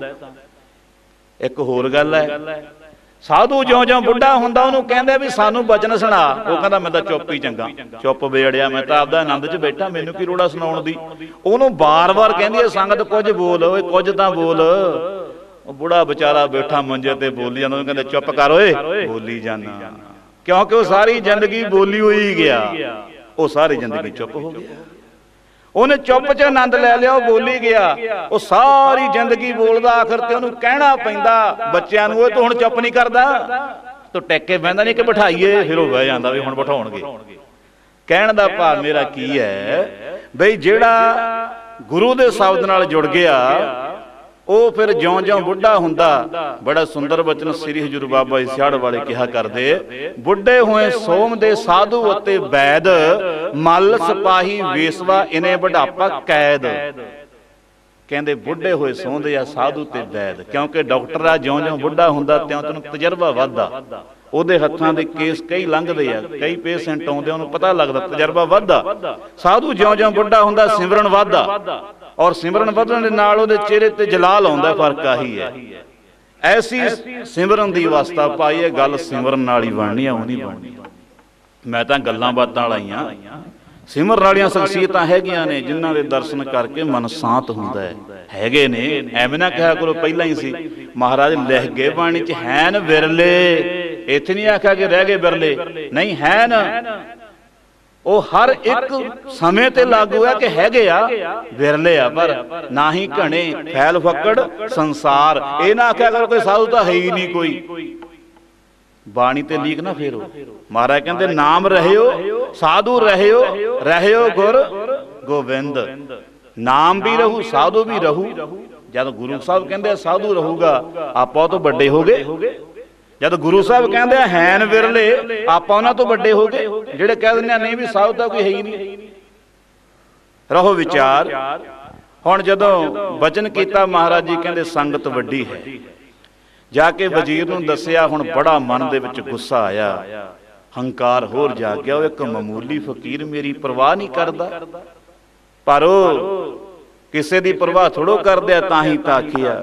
ਇੱਕ ਹੋਰ ਗੱਲ ਹੈ, ਸਾਧੂ ਜਿਉਂ ਜਿਉਂ ਬੁੱਢਾ ਹੁੰਦਾ ਉਹਨੂੰ ਕਹਿੰਦੇ ਵੀ ਸਾਨੂੰ ਬਚਨ ਸੁਣਾ। ਉਹ ਕਹਿੰਦਾ ਮੈਂ ਤਾਂ ਚੁੱਪ ਹੀ ਚੰਗਾ, ਚੁੱਪ ਵੇੜਿਆ, ਮੈਂ ਤਾਂ ਆਪਦਾ ਆਨੰਦ 'ਚ ਬੈਠਾ, ਮੈਨੂੰ ਕੀ ਲੋੜ ਸੁਣਾਉਣ ਦੀ। ਉਹਨੂੰ ਬਾਰ-ਬਾਰ ਕਹਿੰਦੀ ਹੈ ਸੰਗਤ ਕੁਝ ਬੋਲ, ਓਏ ਕੁਝ ਤਾਂ ਬੋਲ। ਉਹ ਬੁੜਾ ਵਿਚਾਰਾ ਬੈਠਾ ਮੰਜੇ ਤੇ ਬੋਲੀ ਜਾਂਦਾ। ਉਹਨੂੰ ਕਹਿੰਦੇ ਚੁੱਪ ਕਰ ਓਏ, ਬੋਲੀ ਜਾਨਾ। ਕਿਉਂਕਿ ਉਹ ਸਾਰੀ ਜ਼ਿੰਦਗੀ ਬੋਲੀ ਹੋਈ ਗਿਆ, ਉਹ ਸਾਰੀ ਜ਼ਿੰਦਗੀ ਚੁੱਪ ਹੋ ਗਿਆ। ਉਹਨੇ ਚੁੱਪ 'ਚ ਆਨੰਦ ਲੈ ਲਿਆ, ਉਹ ਬੋਲੀ ਗਿਆ। ਉਹ ਸਾਰੀ ਜ਼ਿੰਦਗੀ ਬੋਲਦਾ, ਆਖਰ ਤੇ ਉਹਨੂੰ ਕਹਿਣਾ ਪੈਂਦਾ ਬੱਚਿਆਂ ਨੂੰ, ਉਹ ਤੂੰ ਹੁਣ ਚੁੱਪ ਨਹੀਂ ਕਰਦਾ, ਤੂੰ ਟਿਕ ਕੇ ਬਹਿੰਦਾ ਨਹੀਂ ਕਿ ਬਿਠਾਈਏ। ਫਿਰ ਉਹ ਬਹਿ ਜਾਂਦਾ ਵੀ ਹੁਣ ਬਿਠਾਉਣਗੇ। ਕਹਿਣ ਦਾ ਭਾਵ ਮੇਰਾ ਕੀ ਹੈ ਬਈ ਜਿਹੜਾ ਗੁਰੂ ਦੇ ਸ਼ਬਦ ਨਾਲ ਜੁੜ ਗਿਆ, ਉਹ ਫਿਰ ਜਿਉਂ ਜਿਉਂ ਬੁੱਢਾ ਹੁੰਦਾ। ਬੜਾ ਸੁੰਦਰ ਬਚਨ ਸ੍ਰੀ ਹਜ਼ੂਰ ਬਾਬਾ ਜੀ ਸਿਆੜ ਵਾਲੇ ਕਿਹਾ ਕਰਦੇ, ਬੁੱਢੇ ਹੋਏ ਸੋਮ ਦੇ ਸਾਧੂ ਅਤੇ ਵੈਦ, ਮੱਲ ਸਿਪਾਹੀ ਵੇਸਵਾ ਇਨੇ ਬੁਢਾਪਾ ਕੈਦ। ਕਹਿੰਦੇ ਬੁੱਢੇ ਹੋਏ ਸੌਂਦੇ ਆ ਸਾਧੂ ਤੇ ਵੈਦ, ਕਿਉਂਕਿ ਡਾਕਟਰ ਆ ਜਿਉਂ ਜਿਉਂ ਬੁੱਢਾ ਹੁੰਦਾ ਤਿਉਂ ਤੈਨੂੰ ਤਜਰਬਾ ਵੱਧਦਾ। ਉਹਦੇ ਹੱਥਾਂ ਦੇ ਕੇਸ ਕਈ ਲੰਘਦੇ ਆ, ਕਈ ਪੇਸ਼ੈਂਟ ਆਉਂਦੇ, ਉਹਨੂੰ ਪਤਾ ਲੱਗਦਾ, ਤਜਰਬਾ ਵੱਧਦਾ। ਸਾਧੂ ਜਿਉਂ ਜਿਉਂ ਬੁੱਢਾ ਹੁੰਦਾ ਸਿਮਰਨ ਵੱਧਦਾ, ਔਰ ਸਿਮਰਨ ਵਧਣ ਦੇ ਨਾਲ ਉਹਦੇ ਚਿਹਰੇ ਤੇ ਜਲਾਲ ਆਉਂਦਾ। ਫਰਕ ਆਹੀ ਹੈ। ਐਸੀ ਸਿਮਰਨ ਦੀ ਅਵਸਥਾ ਪਾਈ। ਇਹ ਗੱਲ ਸਿਮਰਨ ਨਾਲ ਹੀ ਬਣਨੀ ਆ, ਉਹ ਨਹੀਂ ਬਣਨੀ। ਮੈਂ ਤਾਂ ਗੱਲਾਂ ਬਾਤਾਂ ਵਾਲੀਆਂ, ਸਿਮਰਨ ਵਾਲੀਆਂ ਸ਼ਖਸੀਅਤਾਂ ਹੈਗੀਆਂ ਨੇ ਜਿਨ੍ਹਾਂ ਦੇ ਦਰਸ਼ਨ ਕਰਕੇ ਮਨ ਸ਼ਾਂਤ ਹੁੰਦਾ ਹੈ। ਹੈਗੇ ਨੇ, ਐਵੇਂ ਨਾ ਕਿਹਾ ਕਰੋ ਪਹਿਲਾਂ ਹੀ ਸੀ। ਮਹਾਰਾਜ ਲਿਖ ਗਏ ਬਾਣੀ 'ਚ, ਹੈਨ ਵਿਰਲੇ। ਇੱਥੇ ਨਹੀਂ ਆਖਿਆ ਕਿ ਰਹਿ ਗਏ ਵਿਰਲੇ, ਨਹੀਂ, ਹੈਨ ਉਹ ਹਰ ਇੱਕ ਸਮੇਂ ਤੇ ਲਾਗੂ ਹੈ ਕਿ ਹੈਗੇ ਆ, ਵਿਰਲੇ ਆ, ਪਰ ਨਾ ਹੀ ਘਣੇ ਫੈਲ ਫੱਕੜ ਸੰਸਾਰ। ਇਹ ਨਾ ਆਖਿਆ ਕਰੋ ਕੋਈ ਸਾਧੂ ਤਾਂ ਹੈ ਹੀ ਨਹੀਂ ਕੋਈ। ਬਾਣੀ ਤੇ ਲੀਕ ਨਾ ਫੇਰੋ। ਮਹਾਰਾਜ ਕਹਿੰਦੇ ਨਾਮ ਰਹਿਓ ਸਾਧੂ ਰਹਿਓ, ਰਹਿਓ ਗੁਰ ਗੋਬਿੰਦ। ਨਾਮ ਵੀ ਰਹੂ, ਸਾਧੂ ਵੀ ਰਹੂ। ਜਦ ਗੁਰੂ ਸਾਹਿਬ ਕਹਿੰਦੇ ਸਾਧੂ ਰਹੂਗਾ, ਆਪਾਂ ਉਹ ਤੋਂ ਵੱਡੇ ਹੋ ਗਏ। ਜਦ ਗੁਰੂ ਸਾਹਿਬ ਕਹਿੰਦੇ ਹੈਨ ਵਿਰਲੇ, ਆਪਾਂ ਉਹਨਾਂ ਤੋਂ ਵੱਡੇ ਹੋ ਗਏ ਜਿਹੜੇ ਕਹਿ ਦਿੰਦੇ ਨਹੀਂ ਵੀ ਸਾਧੂ ਤਾਂ ਕੋਈ ਹੈ ਹੀ ਨਹੀਂ। ਰਹੋ ਵਿਚਾਰ। ਹੁਣ ਜਦੋਂ ਬਚਨ ਕੀਤਾ ਮਹਾਰਾਜ ਜੀ ਕਹਿੰਦੇ ਸੰਗਤ ਵੱਡੀ ਹੈ। ਜਾ ਕੇ ਵਜ਼ੀਰ ਨੂੰ ਦੱਸਿਆ। ਹੁਣ ਬੜਾ ਮਨ ਦੇ ਵਿੱਚ ਗੁੱਸਾ ਆਇਆ, ਹੰਕਾਰ ਹੋਰ ਜਾ ਗਿਆ। ਉਹ ਇੱਕ ਮਾਮੂਲੀ ਫਕੀਰ ਮੇਰੀ ਪਰਵਾਹ ਨਹੀਂ ਕਰਦਾ, ਪਰ ਉਹ ਕਿਸੇ ਦੀ ਪਰਵਾਹ ਥੋੜੋ ਕਰਦੇ, ਤਾਂ ਹੀ ਤਾਂ ਆਖਿਆ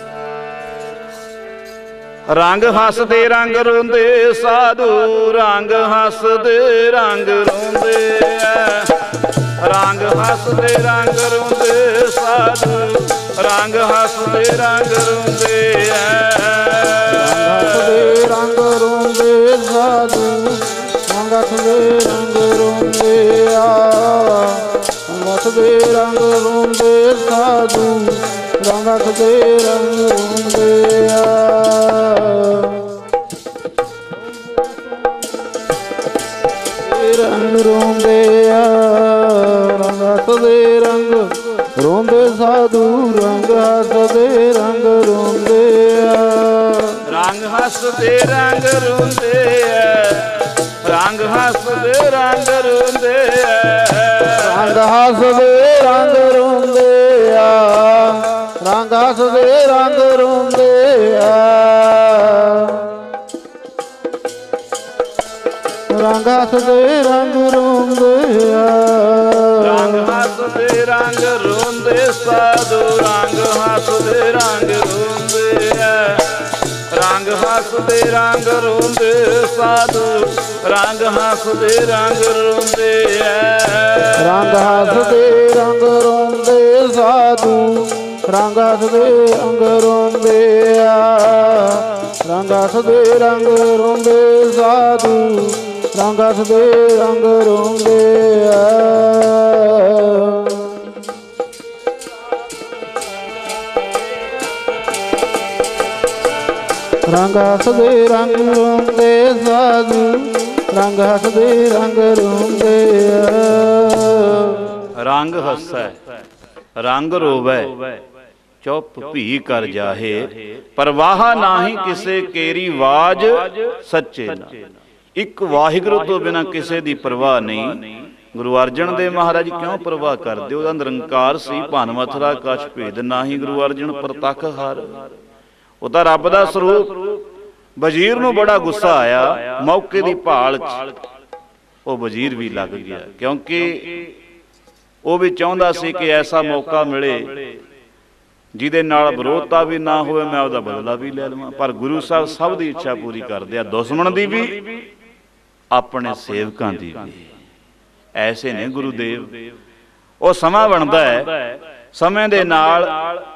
ਰੰਗ ਹੱਸਦੇ ਰੰਗ ਰੋਂਦੇ ਸਾਧੂ, ਰੰਗ ਹੱਸਦੇ ਰੰਗ ਰੋਂਦੇ ਐ। ਰੰਗ ਹੱਸਦੇ ਰੰਗ ਰੋਂਦੇ ਸਾਧੂ, ਰੰਗ ਹੱਸਦੇ ਰੰਗ ਰੋਂਦੇ ਐ। ਰੰਗ ਰੋਂਦੇ ਸਾਧੂ, ਰੰਗ ਹੱਸਦੇ ਰੰਗ ਰੋਂਦੇ ਆ। ਰੰਗ ਹੱਸਦੇ ਰੰਗ ਰੋਂਦੇ ਸਾਧੂ, ਰੰਗ ਹੱਸਦੇ ਰੰਗ ਰੋਂਦੇ ਆ। ਰੰਗ ਰੋਂਦੇ ਆ, ਰੰਗ ਹੱਸਦੇ ਰੰਗ ਰੋਂਦੇ ਸਾਧੂ, ਰੰਗ ਹੱਸਦੇ ਰੰਗ ਰੋਂਦੇ ਆ। ਰੰਗ ਹੱਸਦੇ ਰੰਗ ਰੋਂਦੇ ਆ, ਰੰਗ ਹੱਸਦੇ ਰੰਗ ਰੋਂਦੇ ਆ। ਰੰਗ ਹੱਸਦੇ ਰੰਗ ਰੋਂਦੇ ਆ, ਰੰਗ ਹੱਸਦੇ ਰੰਗ ਰੋਂਦੇ ਆ। ਰੰਗ ਹੱਸਦੇ ਰੰਗ ਰੋਂਦੇ ਆ। ਰੰਗ ਹੱਸਦੇ ਹੱਸਦੇ ਰੰਗ ਰੋਂਦੇ ਸਾਧੂ ਰੰਗ ਹੱਸਦੇ ਰੰਗ ਰੋਂਦੇ ਐ ਰੰਗ ਹੱਸਦੇ ਰੰਗ ਰੋਂਦੇ ਸਾਧੂ ਰੰਗ ਹੱਸਦੇ ਰੰਗ ਰੋਂਦੇ ਐ ਰੰਗ ਹੱਸਦੇ ਰੰਗ ਰੋਂਦੇ ਸਾਧੂ ਰੰਗ ਹੱਸਦੇ ਰੰਗ ਰੋਂਦੇ ਆ ਰੰਗ ਹੱਸਦੇ ਰੰਗ ਰੋਂਦੇ ਸਾਧੂ ਰੰਗ ਹੱਸਦੇ ਰੰਗ ਰੋਂਦੇ ਆ ਰੰਗ ਹੱਸਦੇ ਰੰਗ ਰੋਂਦੇ ਸਾਧੂ ਰੰਗ ਹੱਸਦੇ ਰੰਗ ਰੋਂਦੇ ਆ ਰੰਗ ਹੱਸੈ ਰੰਗ ਰੋਵੈ ਚੁੱਪ ਭੀ ਕਰ ਜਾਹੇ ਪਰਵਾਹ ਨਾਹੀ ਕਿਸੇ ਕੇਰੀ ਵਾਜ ਸੱਚੇ ਨਾ ਇੱਕ ਵਾਹਿਗੁਰੂ ਤੋਂ ਬਿਨਾਂ ਕਿਸੇ ਦੀ ਪਰਵਾਹ ਨਹੀਂ। ਗੁਰੂ ਅਰਜਨ ਦੇਵ ਮਹਾਰਾਜ ਕਿਉਂ ਪਰਵਾਹ ਕਰਦੇ? ਉਹਦਾ ਨਿਰੰਕਾਰ ਸੀ, ਭਨ ਮਥੁਰਾ ਕਛ ਭੇਦ ਨਾਹੀ ਗੁਰੂ ਅਰਜਨ ਪ੍ਰਤੱਖ ਹਰ। ਉਹ ਤਾਂ ਰੱਬ ਦਾ ਸਰੂਪ। ਵਜ਼ੀਰ ਨੂੰ ਬੜਾ ਗੁੱਸਾ ਆਇਆ, ਮੌਕੇ ਦੀ ਭਾਲ ਚ ਉਹ ਵਜ਼ੀਰ ਵੀ ਲੱਗ ਗਿਆ, ਕਿਉਂਕਿ ਉਹ ਵੀ ਚਾਹੁੰਦਾ ਸੀ ਕਿ ਐਸਾ ਮੌਕਾ ਮਿਲੇ ਜਿਹਦੇ ਨਾਲ ਵਿਰੋਧਤਾ ਵੀ ਨਾ ਹੋਵੇ, ਮੈਂ ਉਹਦਾ ਬਦਲਾ ਵੀ ਲੈ ਲਵਾਂ। ਪਰ ਗੁਰੂ ਸਾਹਿਬ ਸਭ ਦੀ ਇੱਛਾ ਪੂਰੀ ਕਰਦੇ ਆ, ਦੁਸ਼ਮਣ ਦੀ ਵੀ ਆਪਣੇ ਸੇਵਕਾਂ ਦੀ ਵੀ। ਐਸੇ ਨੇ ਗੁਰੂਦੇਵ। ਉਹ ਸਮਾਂ ਬਣਦਾ ਹੈ, ਸਮੇਂ ਦੇ ਨਾਲ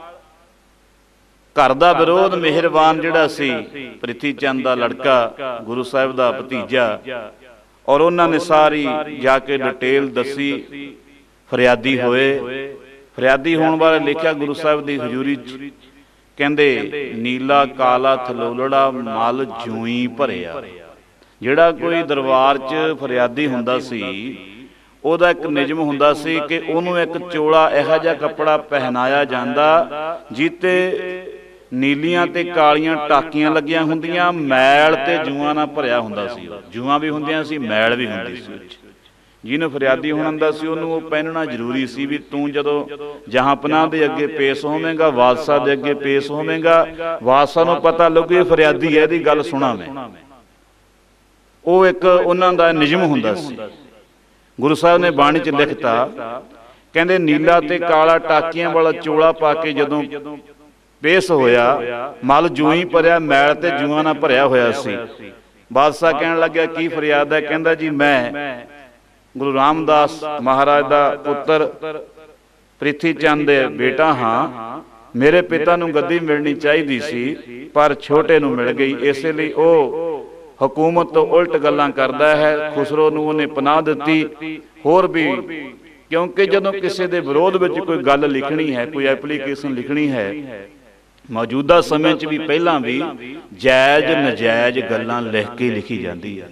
ਘਰ ਦਾ ਵਿਰੋਧ ਮਿਹਰਬਾਨ ਜਿਹੜਾ ਸੀ ਪ੍ਰਿਥੀ ਚੰਦ ਦਾ ਲੜਕਾ, ਗੁਰੂ ਸਾਹਿਬ ਦਾ ਭਤੀਜਾ, ਔਰ ਉਹਨਾਂ ਨੇ ਸਾਰੀ ਜਾ ਕੇ ਡਿਟੇਲ ਦੱਸੀ, ਫਰਿਆਦੀ ਹੋਏ। ਫਰਿਆਦੀ ਹੋਣ ਵਾਲੇ ਲਿਖਿਆ ਗੁਰੂ ਸਾਹਿਬ ਦੀ ਹਜ਼ੂਰੀ ਚ, ਕਹਿੰਦੇ ਨੀਲਾ ਕਾਲਾ ਥਲੋਲੜਾ ਮਲ ਜੂਈ ਭਰਿਆ। ਜਿਹੜਾ ਕੋਈ ਦਰਬਾਰ ਚ ਫਰਿਆਦੀ ਹੁੰਦਾ ਸੀ, ਉਹਦਾ ਇੱਕ ਨਿਯਮ ਹੁੰਦਾ ਸੀ ਕਿ ਉਹਨੂੰ ਇੱਕ ਚੋਲਾ ਇਹੋ ਜਿਹਾ ਕੱਪੜਾ ਪਹਿਨਾਇਆ ਜਾਂਦਾ ਜਿੱਤੇ ਨੀਲੀਆਂ ਤੇ ਕਾਲੀਆਂ ਟਾਕੀਆਂ ਲੱਗੀਆਂ ਹੁੰਦੀਆਂ, ਮੈਲ ਤੇ ਜੂਆਂ ਨਾਲ ਭਰਿਆ ਹੁੰਦਾ ਸੀ। ਜੂਆਂ ਵੀ ਹੁੰਦੀਆਂ ਸੀ, ਮੈਲ ਵੀ ਹੁੰਦੀ ਸੀ। ਜਿਹਨੂੰ ਫਰਿਆਦੀ ਹੋਣਾ ਹੁੰਦਾ ਸੀ ਉਹਨੂੰ ਉਹ ਪਹਿਨਣਾ ਜ਼ਰੂਰੀ ਸੀ, ਵੀ ਤੂੰ ਜਦੋਂ ਜਹਾਂਪਨਾਹ ਦੇ ਅੱਗੇ ਪੇਸ਼ ਹੋਵੇਂਗਾ, ਬਾਦਸ਼ਾਹ ਦੇ ਅੱਗੇ ਪੇਸ਼ ਹੋਵੇਂਗਾ, ਬਾਦਸ਼ਾਹ ਨੂੰ ਪਤਾ ਲੱਗੂ ਫਰਿਆਦੀ ਹੈ, ਇਹਦੀ ਗੱਲ ਸੁਣਾ ਮੈਂ। ਉਹ ਇੱਕ ਉਹਨਾਂ ਦਾ ਨਿਯਮ ਹੁੰਦਾ ਸੀ। ਗੁਰੂ ਸਾਹਿਬ ਨੇ ਬਾਣੀ ਚ ਲਿਖਤਾ, ਕਹਿੰਦੇ ਨੀਲਾ ਤੇ ਕਾਲਾ ਟਾਕੀਆਂ ਵਾਲਾ ਚੋਲਾ ਪਾ ਕੇ ਜਦੋਂ ਪੇਸ਼ ਹੋਇਆ, ਮਲ ਜੂਈ ਭਰਿਆ, ਮੈਲ ਤੇ ਜੂਆਂ ਨਾਲ ਭਰਿਆ ਹੋਇਆ ਸੀ। ਬਾਦਸ਼ਾਹ ਕਹਿਣ ਲੱਗਿਆ ਕੀ ਫਰਿਆਦ ਹੈ? ਕਹਿੰਦਾ ਜੀ ਮੈਂ ਗੁਰੂ ਰਾਮਦਾਸ ਮਹਾਰਾਜ ਦਾ ਪੁੱਤਰ ਪ੍ਰਿਥੀ ਚੰਦ ਦੇ ਬੇਟਾ ਹਾਂ। ਮੇਰੇ ਪਿਤਾ ਨੂੰ ਗੱਦੀ ਮਿਲਣੀ ਚਾਹੀਦੀ ਸੀ ਪਰ ਛੋਟੇ ਨੂੰ ਮਿਲ ਗਈ, ਇਸੇ ਲਈ ਉਹ ਹਕੂਮਤ ਤੋਂ ਉਲਟ ਗੱਲਾਂ ਕਰਦਾ ਹੈ। ਖੁਸਰੋ ਨੂੰ ਉਹਨੇ ਪਨਾਹ ਦਿੱਤੀ। ਹੋਰ ਵੀ, ਕਿਉਂਕਿ ਜਦੋਂ ਕਿਸੇ ਦੇ ਵਿਰੋਧ ਵਿੱਚ ਕੋਈ ਗੱਲ ਲਿਖਣੀ ਹੈ, ਕੋਈ ਐਪਲੀਕੇਸ਼ਨ ਲਿਖਣੀ ਹੈ, ਮੌਜੂਦਾ ਸਮੇਂ 'ਚ ਵੀ ਪਹਿਲਾਂ ਵੀ ਜਾਇਜ਼ ਨਜਾਇਜ਼ ਗੱਲਾਂ ਲਿਖ ਕੇ ਲਿਖੀ ਜਾਂਦੀ ਹੈ।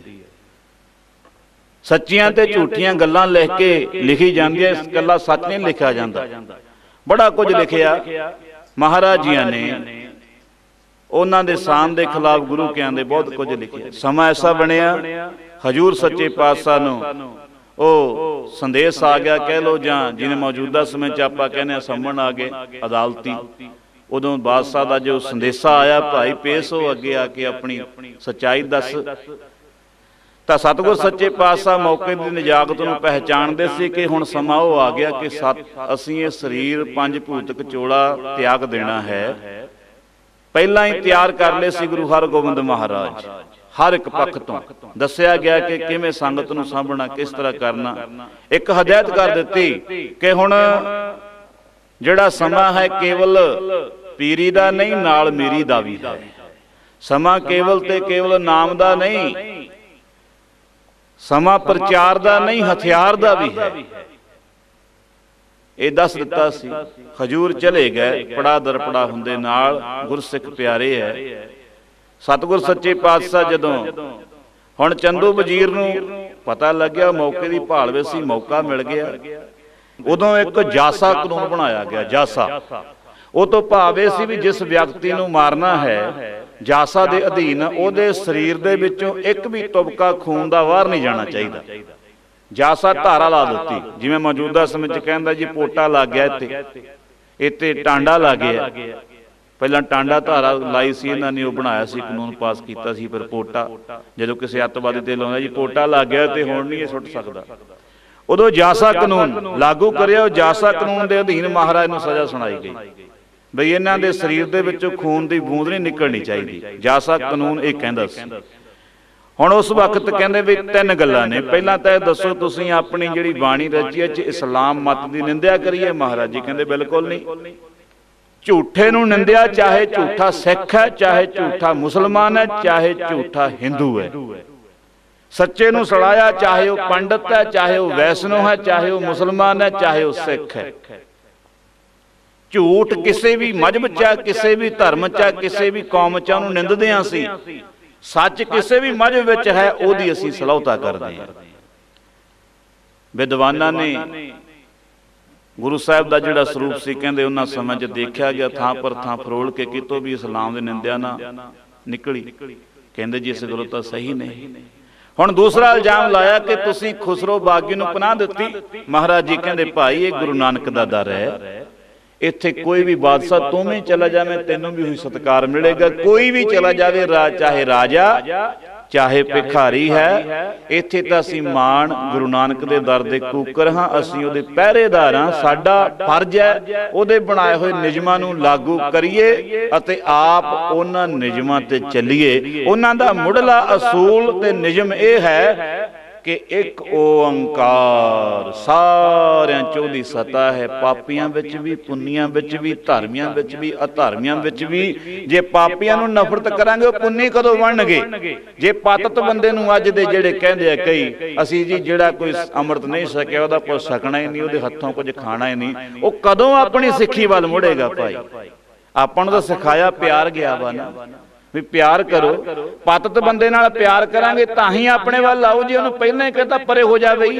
ਸੱਚੀਆਂ ਤੇ ਝੂਠੀਆਂ ਗੱਲਾਂ ਲਿਖ ਕੇ ਲਿਖੀ ਜਾਂਦੀਆਂ, ਇਸ ਗੱਲਾਂ ਸੱਚ ਨਹੀਂ ਲਿਖਿਆ ਜਾਂਦਾ। ਬੜਾ ਕੁਝ ਲਿਖਿਆ ਮਹਾਰਾਜ ਜੀਆਂ ਨੇ, ਉਹਨਾਂ ਦੇ ਸਾਨ ਦੇ ਖਿਲਾਫ ਗੁਰੂ ਕਿਆਂ ਦੇ ਬਹੁਤ ਕੁਝ ਲਿਖਿਆ। ਸਮਾਂ ਐਸਾ ਬਣਿਆ, ਹਜੂਰ ਸੱਚੇ ਪਾਤਸ਼ਾਹ ਨੂੰ ਉਹ ਸੰਦੇਸ਼ ਆ ਗਿਆ ਕਹਿ ਲੋ, ਜਾਂ ਜਿਹਨੇ ਮੌਜੂਦਾ ਸਮੇਂ 'ਚ ਆਪਾਂ ਕਹਿੰਦੇ ਆ ਸੰਮਣ ਆ ਗਏ ਅਦਾਲਤੀ। ਉਦੋਂ ਬਾਦਸ਼ਾਹ ਦਾ ਜੋ ਸੰਦੇਸ਼ਾ ਆਇਆ, ਭਾਈ ਪੇਸ਼ ਹੋ ਅੱਗੇ ਆ ਕੇ ਆਪਣੀ ਸੱਚਾਈ ਦੱਸ। ਤਾਂ ਸਤਿਗੁਰ ਸੱਚੇ ਪਾਤਸ਼ਾਹ ਮੌਕੇ ਦੀ ਨਿਜਾਕਤ ਨੂੰ ਪਹਿਚਾਣਦੇ ਸੀ ਕਿ ਹੁਣ ਸਮਾਂ ਉਹ ਆ ਗਿਆ ਕਿ ਸਤ ਅਸੀਂ ਇਹ ਸਰੀਰ ਪੰਜ ਭੂਤਕ ਚੋਲਾ ਤਿਆਗ ਦੇਣਾ ਹੈ। ਪਹਿਲਾਂ ਹੀ ਤਿਆਰ ਕਰ ਲਏ ਸੀ ਗੁਰੂ ਹਰਗੋਬਿੰਦ ਮਹਾਰਾਜ। ਹਰ ਇੱਕ ਪੱਖ ਤੋਂ ਦੱਸਿਆ ਗਿਆ ਕਿ ਕਿਵੇਂ ਸੰਗਤ ਨੂੰ ਸਾਂਭਣਾ, ਕਿਸ ਤਰ੍ਹਾਂ ਕਰਨਾ। ਇੱਕ ਹਦਾਇਤ ਕਰ ਦਿੱਤੀ ਕਿ ਹੁਣ ਜਿਹੜਾ ਸਮਾਂ ਹੈ ਕੇਵਲ ਪੀਰੀ ਦਾ ਨਹੀਂ, ਨਾਲ ਮੇਰੀ ਦਾ ਵੀ ਹੈ। ਸਮਾਂ ਕੇਵਲ ਤੇ ਕੇਵਲ ਨਾਮ ਦਾ ਨਹੀਂ, ਸਮਾਂ ਪ੍ਰਚਾਰ ਦਾ ਨਹੀਂ, ਹਥਿਆਰ ਦਾ ਵੀ ਹੈ। ਇਹ ਦੱਸ ਦਿੱਤਾ ਸੀ। ਹਜੂਰ ਚਲੇ ਗਏ, ਪੜਾ ਦਰ ਪੜਾ ਹੁੰਦੇ ਨਾਲ ਗੁਰਸਿੱਖ ਪਿਆਰੇ ਹੈ। ਸਤਿਗੁਰ ਸੱਚੇ ਪਾਤਸ਼ਾਹ ਜਦੋਂ ਹੁਣ ਚੰਦੂ ਵਜ਼ੀਰ ਨੂੰ ਪਤਾ ਲੱਗਿਆ, ਮੌਕੇ ਦੀ ਭਾਲ ਵਿੱਚ ਸੀ, ਮੌਕਾ ਮਿਲ ਗਿਆ। ਉਦੋਂ ਇੱਕ ਜਾਸਾ ਕਾਨੂੰਨ ਬਣਾਇਆ ਗਿਆ। ਜਾਸਾ ਉਹ ਤੋਂ ਭਾਵ ਇਹ ਸੀ ਵੀ ਜਿਸ ਵਿਅਕਤੀ ਨੂੰ ਮਾਰਨਾ ਹੈ, ਜਾਸਾ ਦੇ ਅਧੀਨ ਉਹਦੇ ਸਰੀਰ ਦੇ ਵਿੱਚੋਂ ਇੱਕ ਵੀ ਤੁਬਕਾ ਖੂਨ ਦਾ ਬਾਹਰ ਨਹੀਂ ਜਾਣਾ ਚਾਹੀਦਾ। ਜਾਸਾ ਧਾਰਾ ਲਾ ਦਿੱਤੀ, ਜਿਵੇਂ ਮੌਜੂਦਾ ਸਮੇਂ 'ਚ ਕਹਿੰਦਾ ਜੀ ਪੋਟਾ ਲੱਗ ਗਿਆ, ਇੱਥੇ ਇੱਥੇ ਟਾਂਡਾ ਲੱਗ ਗਿਆ। ਪਹਿਲਾਂ ਟਾਂਡਾ ਧਾਰਾ ਲਾਈ ਸੀ ਇਹਨਾਂ ਨੇ, ਉਹ ਬਣਾਇਆ ਸੀ, ਕਾਨੂੰਨ ਪਾਸ ਕੀਤਾ ਸੀ। ਫਿਰ ਪੋਟਾ, ਜਦੋਂ ਕਿਸੇ ਅੱਤਵਾਦੀ ਤੇ ਲਾਉਂਦਾ ਜੀ ਪੋਟਾ ਲੱਗ ਗਿਆ ਤੇ ਹੁਣ ਨਹੀਂ ਇਹ ਸੁੱਟ ਸਕਦਾ। ਉਦੋਂ ਜਾਸਾ ਕਾਨੂੰਨ ਲਾਗੂ ਕਰਿਆ। ਉਹ ਜਾਸਾ ਕਾਨੂੰਨ ਦੇ ਅਧੀਨ ਮਹਾਰਾਜ ਨੂੰ ਸਜ਼ਾ ਸੁਣਾਈ ਗਈ ਬਈ ਇਹਨਾਂ ਦੇ ਸਰੀਰ ਦੇ ਵਿੱਚੋਂ ਖੂਨ ਦੀ ਬੂੰਦ ਨਹੀਂ ਨਿਕਲਣੀ ਚਾਹੀਦੀ। ਜਾਸਾ ਕਾਨੂੰਨ ਇਹ ਕਹਿੰਦਾ ਸੀ। ਹੁਣ ਉਸ ਵਕਤ ਕਹਿੰਦੇ ਵੀ ਤਿੰਨ ਗੱਲਾਂ ਨੇ। ਪਹਿਲਾਂ ਤਾਂ ਇਹ ਦੱਸੋ ਤੁਸੀਂ ਆਪਣੀ ਜਿਹੜੀ ਬਾਣੀ ਰਚੀ ਹੈ ਇਸਲਾਮ ਮਤ ਦੀ ਨਿੰਦਿਆ ਕਰੀਏ? ਮਹਾਰਾਜ ਜੀ ਕਹਿੰਦੇ ਬਿਲਕੁਲ ਨਹੀਂ। ਝੂਠੇ ਨੂੰ ਨਿੰਦਿਆ, ਚਾਹੇ ਝੂਠਾ ਸਿੱਖ ਹੈ, ਚਾਹੇ ਝੂਠਾ ਮੁਸਲਮਾਨ ਹੈ, ਚਾਹੇ ਝੂਠਾ ਹਿੰਦੂ ਹੈ। ਸੱਚੇ ਨੂੰ ਸੜਾਇਆ, ਚਾਹੇ ਉਹ ਪੰਡਤ ਹੈ, ਚਾਹੇ ਉਹ ਵੈਸ਼ਨੋ ਹੈ, ਚਾਹੇ ਉਹ ਮੁਸਲਮਾਨ ਹੈ, ਚਾਹੇ ਉਹ ਸਿੱਖ ਹੈ। ਝੂਠ ਕਿਸੇ ਵੀ ਮਜ਼ਹਬ ਚ ਹੈ, ਕਿਸੇ ਵੀ ਧਰਮ ਚ ਹੈ, ਕਿਸੇ ਵੀ ਕੌਮ ਚ, ਉਹਨੂੰ ਨਿੰਦਦੇ ਹਾਂ ਅਸੀਂ। ਸੱਚ ਕਿਸੇ ਵੀ ਮਜ਼ਹਬ ਵਿੱਚ ਹੈ, ਉਹਦੀ ਅਸੀਂ ਸਲਾਹੁਤਾ ਕਰਦੇ ਹਾਂ। ਵਿਦਵਾਨਾਂ ਨੇ ਗੁਰੂ ਸਾਹਿਬ ਦਾ ਜਿਹੜਾ ਸਰੂਪ ਸੀ ਕਹਿੰਦੇ ਉਹਨਾਂ ਸਮੇਂ 'ਚ ਦੇਖਿਆ ਗਿਆ, ਥਾਂ ਪਰ ਥਾਂ ਫਰੋਲ ਕੇ ਕਿਤੋਂ ਵੀ ਇਸਲਾਮ ਦੀ ਨਿੰਦਿਆ ਨਾ ਨਿਕਲੀ। ਕਹਿੰਦੇ ਜੀ ਇਸ ਗੱਲੋਂ ਤਾਂ ਸਹੀ ਨਹੀਂ। ਹੁਣ ਦੂਸਰਾ ਇਲਜ਼ਾਮ ਲਾਇਆ ਕਿ ਤੁਸੀਂ ਖੁਸਰੋ ਬਾਗੀ ਨੂੰ ਪਨਾਹ ਦਿੱਤੀ। ਮਹਾਰਾਜ ਜੀ ਕਹਿੰਦੇ ਭਾਈ ਇਹ ਗੁਰੂ ਨਾਨਕ ਦਾ ਦਰ ਹੈ, ਇੱਥੇ ਕੋਈ ਵੀ ਬਾਦਸ਼ਾਹ ਤੂੰ ਵੀ ਚਲਾ ਜਾਵੇਂ ਤੈਨੂੰ ਵੀ ਉਹੀ ਸਤਿਕਾਰ ਮਿਲੇਗਾ। ਕੋਈ ਵੀ ਚਲਾ ਜਾਵੇ, ਰਾਜ ਚਾਹੇ ਰਾਜਾ ਚਾਹੇ ਭਿਖਾਰੀ ਹੈ, ਇੱਥੇ ਤਾਂ ਅਸੀਂ ਮਾਣ ਗੁਰੂ ਨਾਨਕ ਦੇ ਦਰ ਦੇ ਕੂਕਰ ਹਾਂ, ਅਸੀਂ ਉਹਦੇ ਪਹਿਰੇਦਾਰ ਹਾਂ। ਸਾਡਾ ਫਰਜ਼ ਹੈ ਉਹਦੇ ਬਣਾਏ ਹੋਏ ਨਿਯਮਾਂ ਨੂੰ ਲਾਗੂ ਕਰੀਏ ਅਤੇ ਆਪ ਉਹਨਾਂ ਨਿਯਮਾਂ ਤੇ ਚੱਲੀਏ। ਉਹਨਾਂ ਦਾ ਮੁੱਢਲਾ ਅਸੂਲ ਤੇ ਨਿਯਮ ਇਹ ਹੈ ਕਿ ਇੱਕ ਓੰਕਾਰ ਸਾਰਿਆਂ ਚ ਉਹਦੀ ਸਤਾ ਹੈ। ਪਾਪੀਆਂ ਵਿੱਚ ਵੀ, ਪੁੰਨੀਆਂ ਵਿੱਚ ਵੀ, ਧਰਮੀਆਂ ਵਿੱਚ ਵੀ, ਅਧਰਮੀਆਂ ਵਿੱਚ ਵੀ। ਜੇ ਪਾਪੀਆਂ ਨੂੰ ਨਫ਼ਰਤ ਕਰਾਂਗੇ ਉਹ ਪੁੰਨੀ ਕਦੋਂ ਬਣਨਗੇ? ਜੇ ਪਤਿਤ ਬੰਦੇ ਨੂੰ ਅੱਜ ਦੇ ਜਿਹੜੇ ਕਹਿੰਦੇ ਆ ਕਈ, ਅਸੀਂ ਜੀ ਜਿਹੜਾ ਕੋਈ ਅੰਮ੍ਰਿਤ ਨਹੀਂ ਸਕਿਆ ਉਹਦਾ ਕੁਝ ਛਕਣਾ ਹੀ ਨਹੀਂ, ਉਹਦੇ ਹੱਥੋਂ ਕੁਝ ਖਾਣਾ ਹੀ ਨਹੀਂ, ਉਹ ਕਦੋਂ ਆਪਣੀ ਸਿੱਖੀ ਵੱਲ ਮੁੜੇਗਾ? ਭਾਈ ਆਪਾਂ ਨੂੰ ਤਾਂ ਸਿਖਾਇਆ ਪਿਆਰ ਗਿਆ ਵਾ ਨਾ ਵੀ ਪਿਆਰ ਕਰੋ। ਪਤਿਤ ਬੰਦੇ ਨਾਲ ਪਿਆਰ ਕਰਾਂਗੇ ਤਾਂ ਹੀ ਆਪਣੇ ਵੱਲ ਆਓ। ਜੇ ਉਹਨੂੰ ਪਹਿਲਾਂ ਹੀ ਕਹਿੰਦਾ ਪਰੇ ਹੋ ਜਾਵੇ।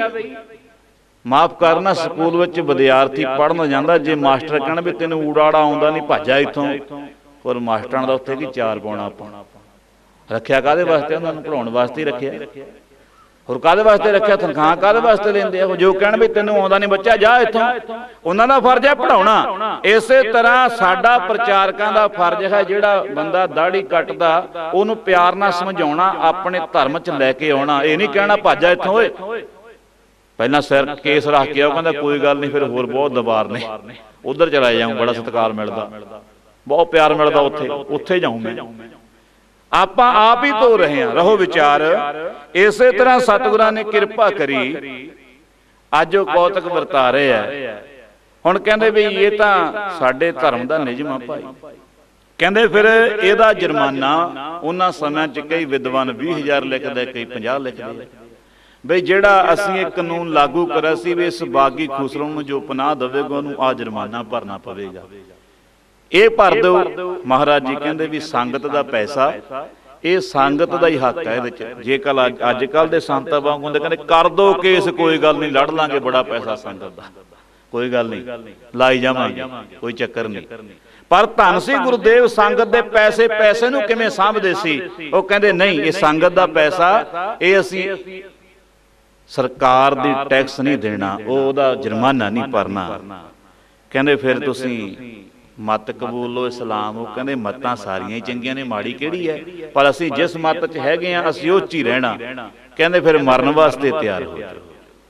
ਮਾਫ ਕਰਨਾ, ਸਕੂਲ ਵਿੱਚ ਵਿਦਿਆਰਥੀ ਪੜ੍ਹਨ ਜਾਂਦਾ, ਜੇ ਮਾਸਟਰ ਕਹਿਣ ਵੀ ਤੈਨੂੰ ਊੜਾੜਾ ਆਉਂਦਾ ਨਹੀਂ ਭੱਜਾ ਇੱਥੋਂ, ਪਰ ਮਾਸਟਰਾਂ ਦਾ ਉੱਥੇ ਕੀ ਚਾਰ ਪਾਉਣਾ ਆਪਾਂ ਰੱਖਿਆ ਕਾਹਦੇ ਵਾਸਤੇ? ਉਹਨਾਂ ਨੂੰ ਪੜ੍ਹਾਉਣ ਵਾਸਤੇ ਹੀ ਰੱਖਿਆ। ਹੋਰ ਕਾਹਦੇ ਵਾਸਤੇ ਰੱਖਿਆ? ਤਨਖਾਹ ਕਾਹਦੇ ਵਾਸਤੇ ਲੈਂਦੇ ਆ? ਜੋ ਕਹਿਣ ਵੀ ਤੈਨੂੰ ਆਉਂਦਾ ਨਹੀਂ ਬੱਚਾ ਜਾ ਇੱਥੋਂ, ਉਹਨਾਂ ਦਾ ਫਰਜ਼ ਹੈ ਪੜ੍ਹਾਉਣਾ। ਇਸੇ ਤਰ੍ਹਾਂ ਸਾਡਾ ਪ੍ਰਚਾਰਕਾਂ ਦਾ ਫਰਜ਼ ਹੈ, ਜਿਹੜਾ ਬੰਦਾ ਦਾੜੀ ਕੱਟਦਾ ਉਹਨੂੰ ਪਿਆਰ ਨਾਲ ਸਮਝਾਉਣਾ, ਆਪਣੇ ਧਰਮ 'ਚ ਲੈ ਕੇ ਆਉਣਾ। ਇਹ ਨਹੀਂ ਕਹਿਣਾ ਭੱਜਾ ਇੱਥੋਂ ਓਏ। ਪਹਿਲਾਂ ਸਿਰ ਕੇਸ ਰੱਖ ਕੇ ਉਹ ਕਹਿੰਦਾ ਕੋਈ ਗੱਲ ਨਹੀਂ, ਫਿਰ ਹੋਰ ਬਹੁਤ ਦਬਾਰ ਨੇ, ਉਧਰ ਚਲਾ ਜਾਊਂ, ਬੜਾ ਸਤਿਕਾਰ ਮਿਲਦਾ, ਬਹੁਤ ਪਿਆਰ ਮਿਲਦਾ, ਉੱਥੇ ਉੱਥੇ ਜਾਊਂ ਮੈਂ। ਆਪਾਂ ਆਪ ਹੀ ਧੋ ਰਹੇ ਹਾਂ। ਰਹੋ ਵਿਚਾਰ। ਇਸੇ ਤਰ੍ਹਾਂ ਸਤਿਗੁਰਾਂ ਨੇ ਕਿਰਪਾ ਕਰੀ, ਅੱਜ ਉਹ ਕੌਤਕ ਵਰਤਾ ਰਹੇ ਆ। ਹੁਣ ਕਹਿੰਦੇ ਵੀ ਇਹ ਤਾਂ ਸਾਡੇ ਧਰਮ ਦਾ ਨਿਯਮ ਆ ਭਾਈ। ਕਹਿੰਦੇ ਫਿਰ ਇਹਦਾ ਜੁਰਮਾਨਾ ਉਹਨਾਂ ਸਮਿਆਂ 'ਚ ਕਈ ਵਿਦਵਾਨ ਵੀਹ ਹਜ਼ਾਰ ਲਿਖਦੇ, ਕਈ ਪੰਜਾਹ ਲਿਖਦੇ ਬਈ ਜਿਹੜਾ ਅਸੀਂ ਇਹ ਕਾਨੂੰਨ ਲਾਗੂ ਕਰਿਆ ਸੀ ਵੀ ਇਸ ਬਾਗੀ ਖੁਸਰੋ ਨੂੰ ਜੋ ਪਨਾਹ ਦੇਵੇਗਾ ਉਹਨੂੰ ਆ ਜੁਰਮਾਨਾ ਭਰਨਾ ਪਵੇਗਾ। ਇਹ ਭਰ ਦਿਓ। ਮਹਾਰਾਜ ਜੀ ਕਹਿੰਦੇ ਵੀ ਸੰਗਤ ਦਾ ਪੈਸਾ, ਇਹ ਸੰਗਤ ਦਾ ਹੀ ਹੱਕ ਹੈ ਇਹਦੇ ਚ। ਜੇ ਕੱਲ ਅੱਜ ਕੱਲ ਦੇ ਸੰਤਾਂ ਵਾਂਗ ਹੁੰਦੇ ਕਹਿੰਦੇ ਕਰ ਦੋ ਕੇਸ, ਕੋਈ ਗੱਲ ਨਹੀਂ, ਲੜ ਲਾਂਗੇ, ਬੜਾ ਪੈਸਾ ਸੰਗਤ ਦਾ, ਕੋਈ ਗੱਲ ਨਹੀਂ, ਲਾਈ ਜਾਵਾਂਗੇ, ਕੋਈ ਚੱਕਰ ਨਹੀਂ। ਪਰ ਧੰਨ ਸੀ ਗੁਰਦੇਵ ਸੰਗਤ ਦੇ ਪੈਸੇ, ਪੈਸੇ ਨੂੰ ਕਿਵੇਂ ਸਾਂਭਦੇ ਸੀ? ਉਹ ਕਹਿੰਦੇ ਨਹੀਂ, ਇਹ ਸੰਗਤ ਦਾ ਪੈਸਾ, ਇਹ ਅਸੀਂ ਸਰਕਾਰ ਦੀ ਟੈਕਸ ਨਹੀਂ ਦੇਣਾ, ਉਹ ਉਹਦਾ ਜੁਰਮਾਨਾ ਨਹੀਂ ਭਰਨਾ। ਕਹਿੰਦੇ ਫਿਰ ਤੁਸੀਂ ਮਤ ਕਬੂਲ ਲੋ ਇਸਲਾਮ। ਉਹ ਕਹਿੰਦੇ ਮਤਾਂ ਸਾਰੀਆਂ ਹੀ ਚੰਗੀਆਂ ਨੇ, ਮਾੜੀ ਕਿਹੜੀ ਹੈ? ਪਰ ਅਸੀਂ ਜਿਸ ਮਤ 'ਚ ਹੈਗੇ ਆ ਅਸੀਂ ਉਹ 'ਚ ਹੀ ਰਹਿਣਾ। ਕਹਿੰਦੇ ਫਿਰ ਮਰਨ ਵਾਸਤੇ ਤਿਆਰ ਹੋ ਜਾਓ।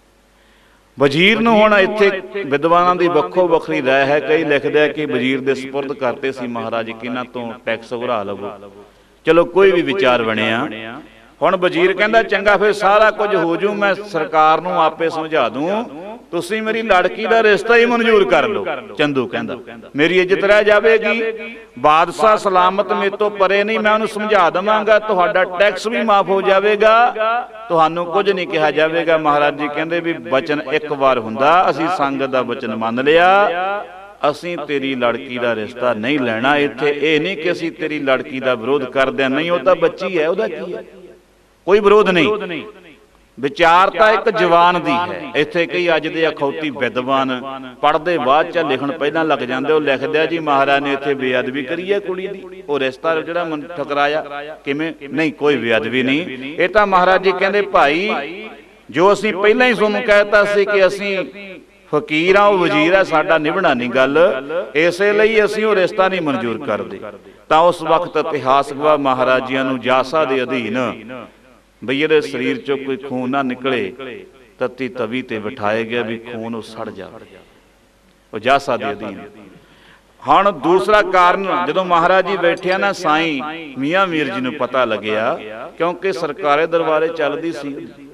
ਵਜ਼ੀਰ ਨੂੰ ਹੁਣ ਇੱਥੇ ਵਿਦਵਾਨਾਂ ਦੀ ਵੱਖੋ ਵੱਖਰੀ ਰਾਏ ਹੈ। ਕਈ ਲਿਖਦੇ ਆ ਕਿ ਵਜ਼ੀਰ ਦੇ ਸਪੁਰਦ ਕਰਤੇ ਸੀ ਮਹਾਰਾਜ ਕਿ ਇਹਨਾਂ ਤੋਂ ਟੈਕਸ ਉਘਰਾ ਲਵੋ। ਚਲੋ ਕੋਈ ਵੀ ਵਿਚਾਰ ਬਣਿਆ। ਹੁਣ ਵਜ਼ੀਰ ਕਹਿੰਦਾ ਚੰਗਾ ਫਿਰ ਸਾਰਾ ਕੁਝ ਹੋ ਜੂ, ਮੈਂ ਸਰਕਾਰ ਨੂੰ ਆਪੇ ਸਮਝਾ ਦੂੰ, ਤੁਸੀਂ ਮੇਰੀ ਲੜਕੀ ਦਾ ਰਿਸ਼ਤਾ ਹੀ ਮਨਜ਼ੂਰ ਕਰ ਲਓ। ਚੰਦੂ ਕਹਿੰਦਾ ਮੇਰੀ ਇੱਜ਼ਤ ਰਹਿ ਜਾਵੇਗੀ, ਬਾਦਸ਼ਾਹ ਸਲਾਮਤ ਮੇਰੇ ਤੋਂ ਪਰੇ ਨਹੀਂ, ਮੈਂ ਉਹਨੂੰ ਸਮਝਾ ਦੇਵਾਂਗਾ, ਤੁਹਾਡਾ ਟੈਕਸ ਵੀ ਮਾਫ ਹੋ ਜਾਵੇਗਾ, ਤੁਹਾਨੂੰ ਕੁਝ ਨਹੀਂ ਕਿਹਾ ਜਾਵੇਗਾ। ਮਹਾਰਾਜ ਜੀ ਕਹਿੰਦੇ ਵੀ ਵਚਨ ਇੱਕ ਵਾਰ ਹੁੰਦਾ, ਅਸੀਂ ਸੰਗਤ ਦਾ ਵਚਨ ਮੰਨ ਲਿਆ, ਅਸੀਂ ਤੇਰੀ ਲੜਕੀ ਦਾ ਰਿਸ਼ਤਾ ਨਹੀਂ ਲੈਣਾ। ਇੱਥੇ ਇਹ ਨਹੀਂ ਕਿ ਅਸੀਂ ਤੇਰੀ ਲੜਕੀ ਦਾ ਵਿਰੋਧ ਕਰਦੇ ਹਾਂ, ਨਹੀਂ, ਉਹ ਤਾਂ ਬੱਚੀ ਹੈ, ਉਹਦਾ ਕੀ ਹੈ, ਕੋਈ ਵਿਰੋਧ ਨਹੀਂ। ਵਿਚਾਰ ਤਾਂ ਇੱਕ ਜਵਾਨ ਦੀ ਹੈ। ਇੱਥੇ ਕਈ ਅੱਜ ਦੇ ਅਖੌਤੀ ਵਿਦਵਾਨ ਪੜ੍ਹਦੇ ਬਾਅਦ ਚ ਲਿਖਣ ਪਹਿਲਾਂ ਲੱਗ ਜਾਂਦੇ। ਉਹ ਲਿਖਦੇ ਆ ਜੀ ਮਹਾਰਾਜ ਨੇ ਇੱਥੇ ਬੇਅਦਬੀ ਕਰੀ ਹੈ ਕੁੜੀ ਦੀ, ਉਹ ਰਿਸ਼ਤਾ ਜਿਹੜਾ ਮਨ ਠਕਰਾਇਆ ਕਿਵੇਂ? ਨਹੀਂ, ਕੋਈ ਬੇਅਦਬੀ ਨਹੀਂ। ਇਹ ਤਾਂ ਮਹਾਰਾਜ ਜੀ ਕਹਿੰਦੇ ਭਾਈ ਜੋ ਅਸੀਂ ਪਹਿਲਾਂ ਹੀ ਤੁਹਾਨੂੰ ਕਹਿਤਾ ਸੀ ਕਿ ਅਸੀਂ ਫਕੀਰ ਆ, ਉਹ ਵਜ਼ੀਰ ਆ, ਸਾਡਾ ਨਿਭਣਾ ਨਹੀਂ ਗੱਲ, ਇਸੇ ਲਈ ਅਸੀਂ ਉਹ ਰਿਸ਼ਤਾ ਨਹੀਂ ਮਨਜ਼ੂਰ ਕਰਦੇ। ਤਾਂ ਉਸ ਵਕਤ ਇਤਿਹਾਸ ਗਵਾਹ ਮਹਾਰਾਜਿਆਂ ਨੂੰ ਜਾਸਾ ਦੇ ਅਧੀਨ ਬਈ ਇਹਦੇ ਸਰੀਰ ਚੋਂ ਕੋਈ ਖੂਨ ਨਾ ਨਿਕਲੇ, तत्ती तवी ते बिठाए गया भी खून वो सड़ जाए, वो जासा दे अधीन। हुण दूसरा कारण, जो महाराज जी बैठे ना साईं मियाँ मीर जी नूं पता लग्या, क्योंकि सरकारे दरबारे चलदी सी,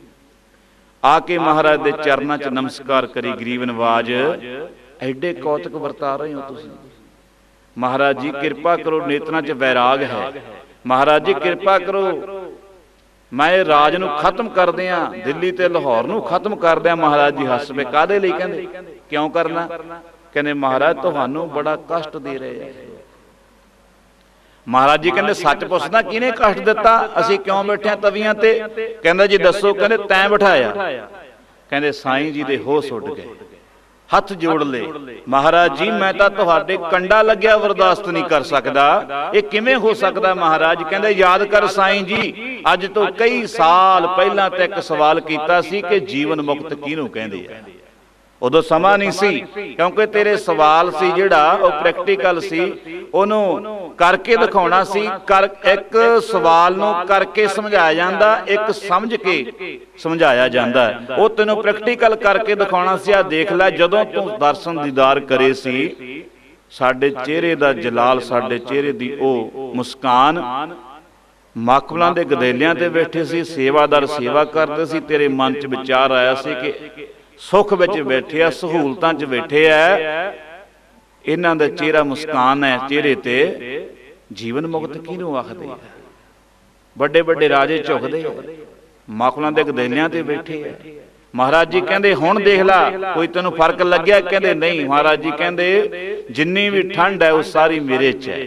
आके महाराज दे चरनां च नमस्कार करी गरीब नवाज, एडे कौतक वरता रहे हो तुसीं, महाराज जी किरपा करो, नेत्रां च वैराग है, महाराज जी किरपा करो, मैं राज नूं खत्म कर दियां, दिल्ली ते लाहौर नूं खत्म कर दियां। महाराज जी हस पे, कादे लई? कहंदे क्यों करना? कहने महाराज तुहानूं बड़ा कष्ट दे रहे हैं। महाराज जी कहंदे सच पुछदा किहने कष्ट दिता, असीं क्यों बैठे तवियां ते? कहंदा जी दसो। कहंदे तैं बिठाया। कहंदे साईं जी दे होश उड़ गए, हथ जोड़ ले, महाराज जी मैं तां तुहाडे कंडा लग्या बर्दाश्त नहीं कर सकदा, ये किवें हो सकदा महाराज? कहंदे याद कर साईं जी, अज तो कई साल पहलां ते एक सवाल कीता सी कि जीवन मुक्त किहनूं कहंदे आ। उदों समा नहीं सी, क्योंकि तेरे सवाल सी जिहड़ा वो प्रैक्टिकल सी, उहनूं करके दिखाउणा सी। कर एक सवाल नूं करके समझाया जांदा, एक समझ के समझाया जांदा, वो तैनूं प्रैक्टिकल करके दिखाउणा सी। आ देख लै, जदों तूं दर्शन दीदार करे सी, साडे चेहरे दा जलाल, साडे चेहरे दी ओ मुस्कान, माकबलां दे गदेलियां ते बैठे सी, सेवादार सेवा करदे सी, तेरे मन च विचार आया सी कि सुख विच बैठे आ, सहूलतां च बैठे आ, इन्हां दा चेहरा मुस्कान है चेहरे ते, जीवन मुक्त किहनूं आखदे? बड़े बड़े राजे झुकदे, माकबलां दे गदेलियां ते बैठे आ। महाराज जी कहंदे हुण देख ला, कोई तैनूं फर्क लग्या? कहंदे नहीं। महाराज जी कहंदे जिन्नी भी ठंड है वो सारी मेरे च है।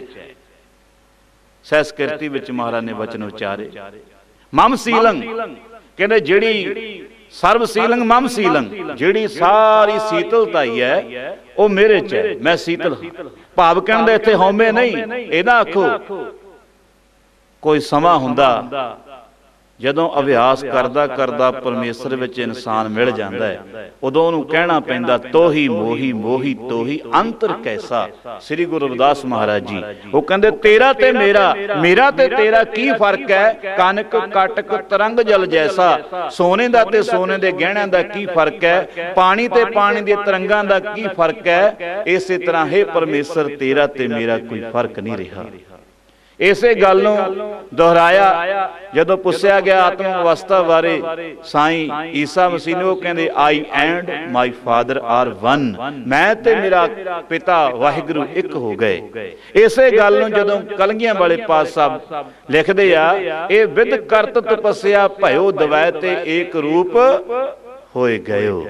सहस्कृति विच महाराज ने वचन उचारे, मम सीलंग, कहंदे जिहड़ी सर्व सीलंग मम सीलंग, जिहड़ी सारी शीतलता ही है वो मेरे च है, मैं शीतल हां। भाव कहंदे इत्थे हौमे नहीं, इहदा आखो कोई समा हुंदा जदों अभ्यास करदा करदा परमेश्वर विच इंसान मिल जांदा है, उदों उहनूं कहना पैंदा तोही मोही मोही तोही अंतर कैसा। श्री गुरु रविदास महाराज जी वो कहंदे तेरा ते मेरा, मेरा ते तेरा की फर्क है? कनक कटक तरंग जल जैसा, सोने दा ते सोने दे गहणियां दा की फर्क है? पानी ते पानी दे तरंगां दा की फर्क है? इसे तरह हे परमेश्वर तेरा ते मेरा कोई फर्क नहीं रहा। इसे गल नूं दोहराया जदों पुछया गया आत्म अवस्था बारे साईं ईसा मसीह ने, वो कहंदे I and my father are one, मैं ते मेरा पिता वाहिगुरू एक हो गए। इसे गल नूं जदों कलंगियां वाले पातशाह लिखदे आ, ए विद करत तपस्या भयो दवै ते एक रूप होए गयो।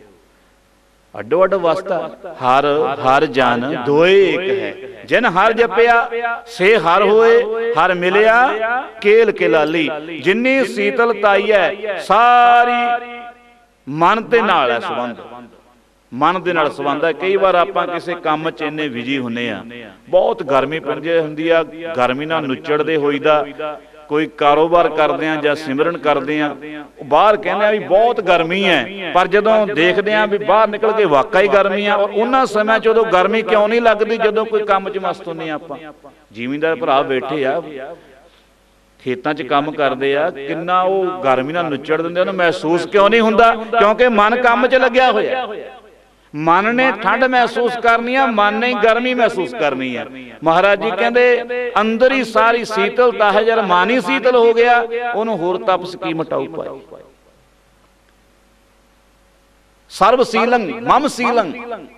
अड्डो अड्ड वास्ता हर हर जन दोए एक है, जिन हर जपिया से हर होए, हर मिलिया केल के लाली। जिन्नी शीतलताई है सारी मन दे नाल है संबंध, मन दे नाल संबंध है। कई बार आपां किसी काम च इन्ने बिजी हुंदे आ, बहुत गर्मी पैंदी हुंदी आ, गर्मी नाल नुचड़दे होईदा, कोई कारोबार करते हैं या सिमरन करते हैं, बाहर कहने भी बहुत गर्मी है, पर जदों देखते हैं भी बाहर निकल के वाकई गर्मी है। और उन्होंने समय जो गर्मी क्यों नहीं लगती जदों कोई काम च मस्त होंगे। आप जिमींदार भरा बैठे आ खेतों च काम करते आ, किन्ना वो गर्मी नाल नुचड़ दिंदे, उन्हें महसूस क्यों नहीं हुंदा? क्योंकि मन काम च लग्या होया। मन ने ठंड महसूस करनी है, मन ने गर्मी महसूस करनी है। महाराज जी कहते अंदर ही सारी शीतलता है, जब मन ही शीतल हो गया उन्होंने होर तपस की मटाऊ पाई। सर्व सीलंग मम सीलंग,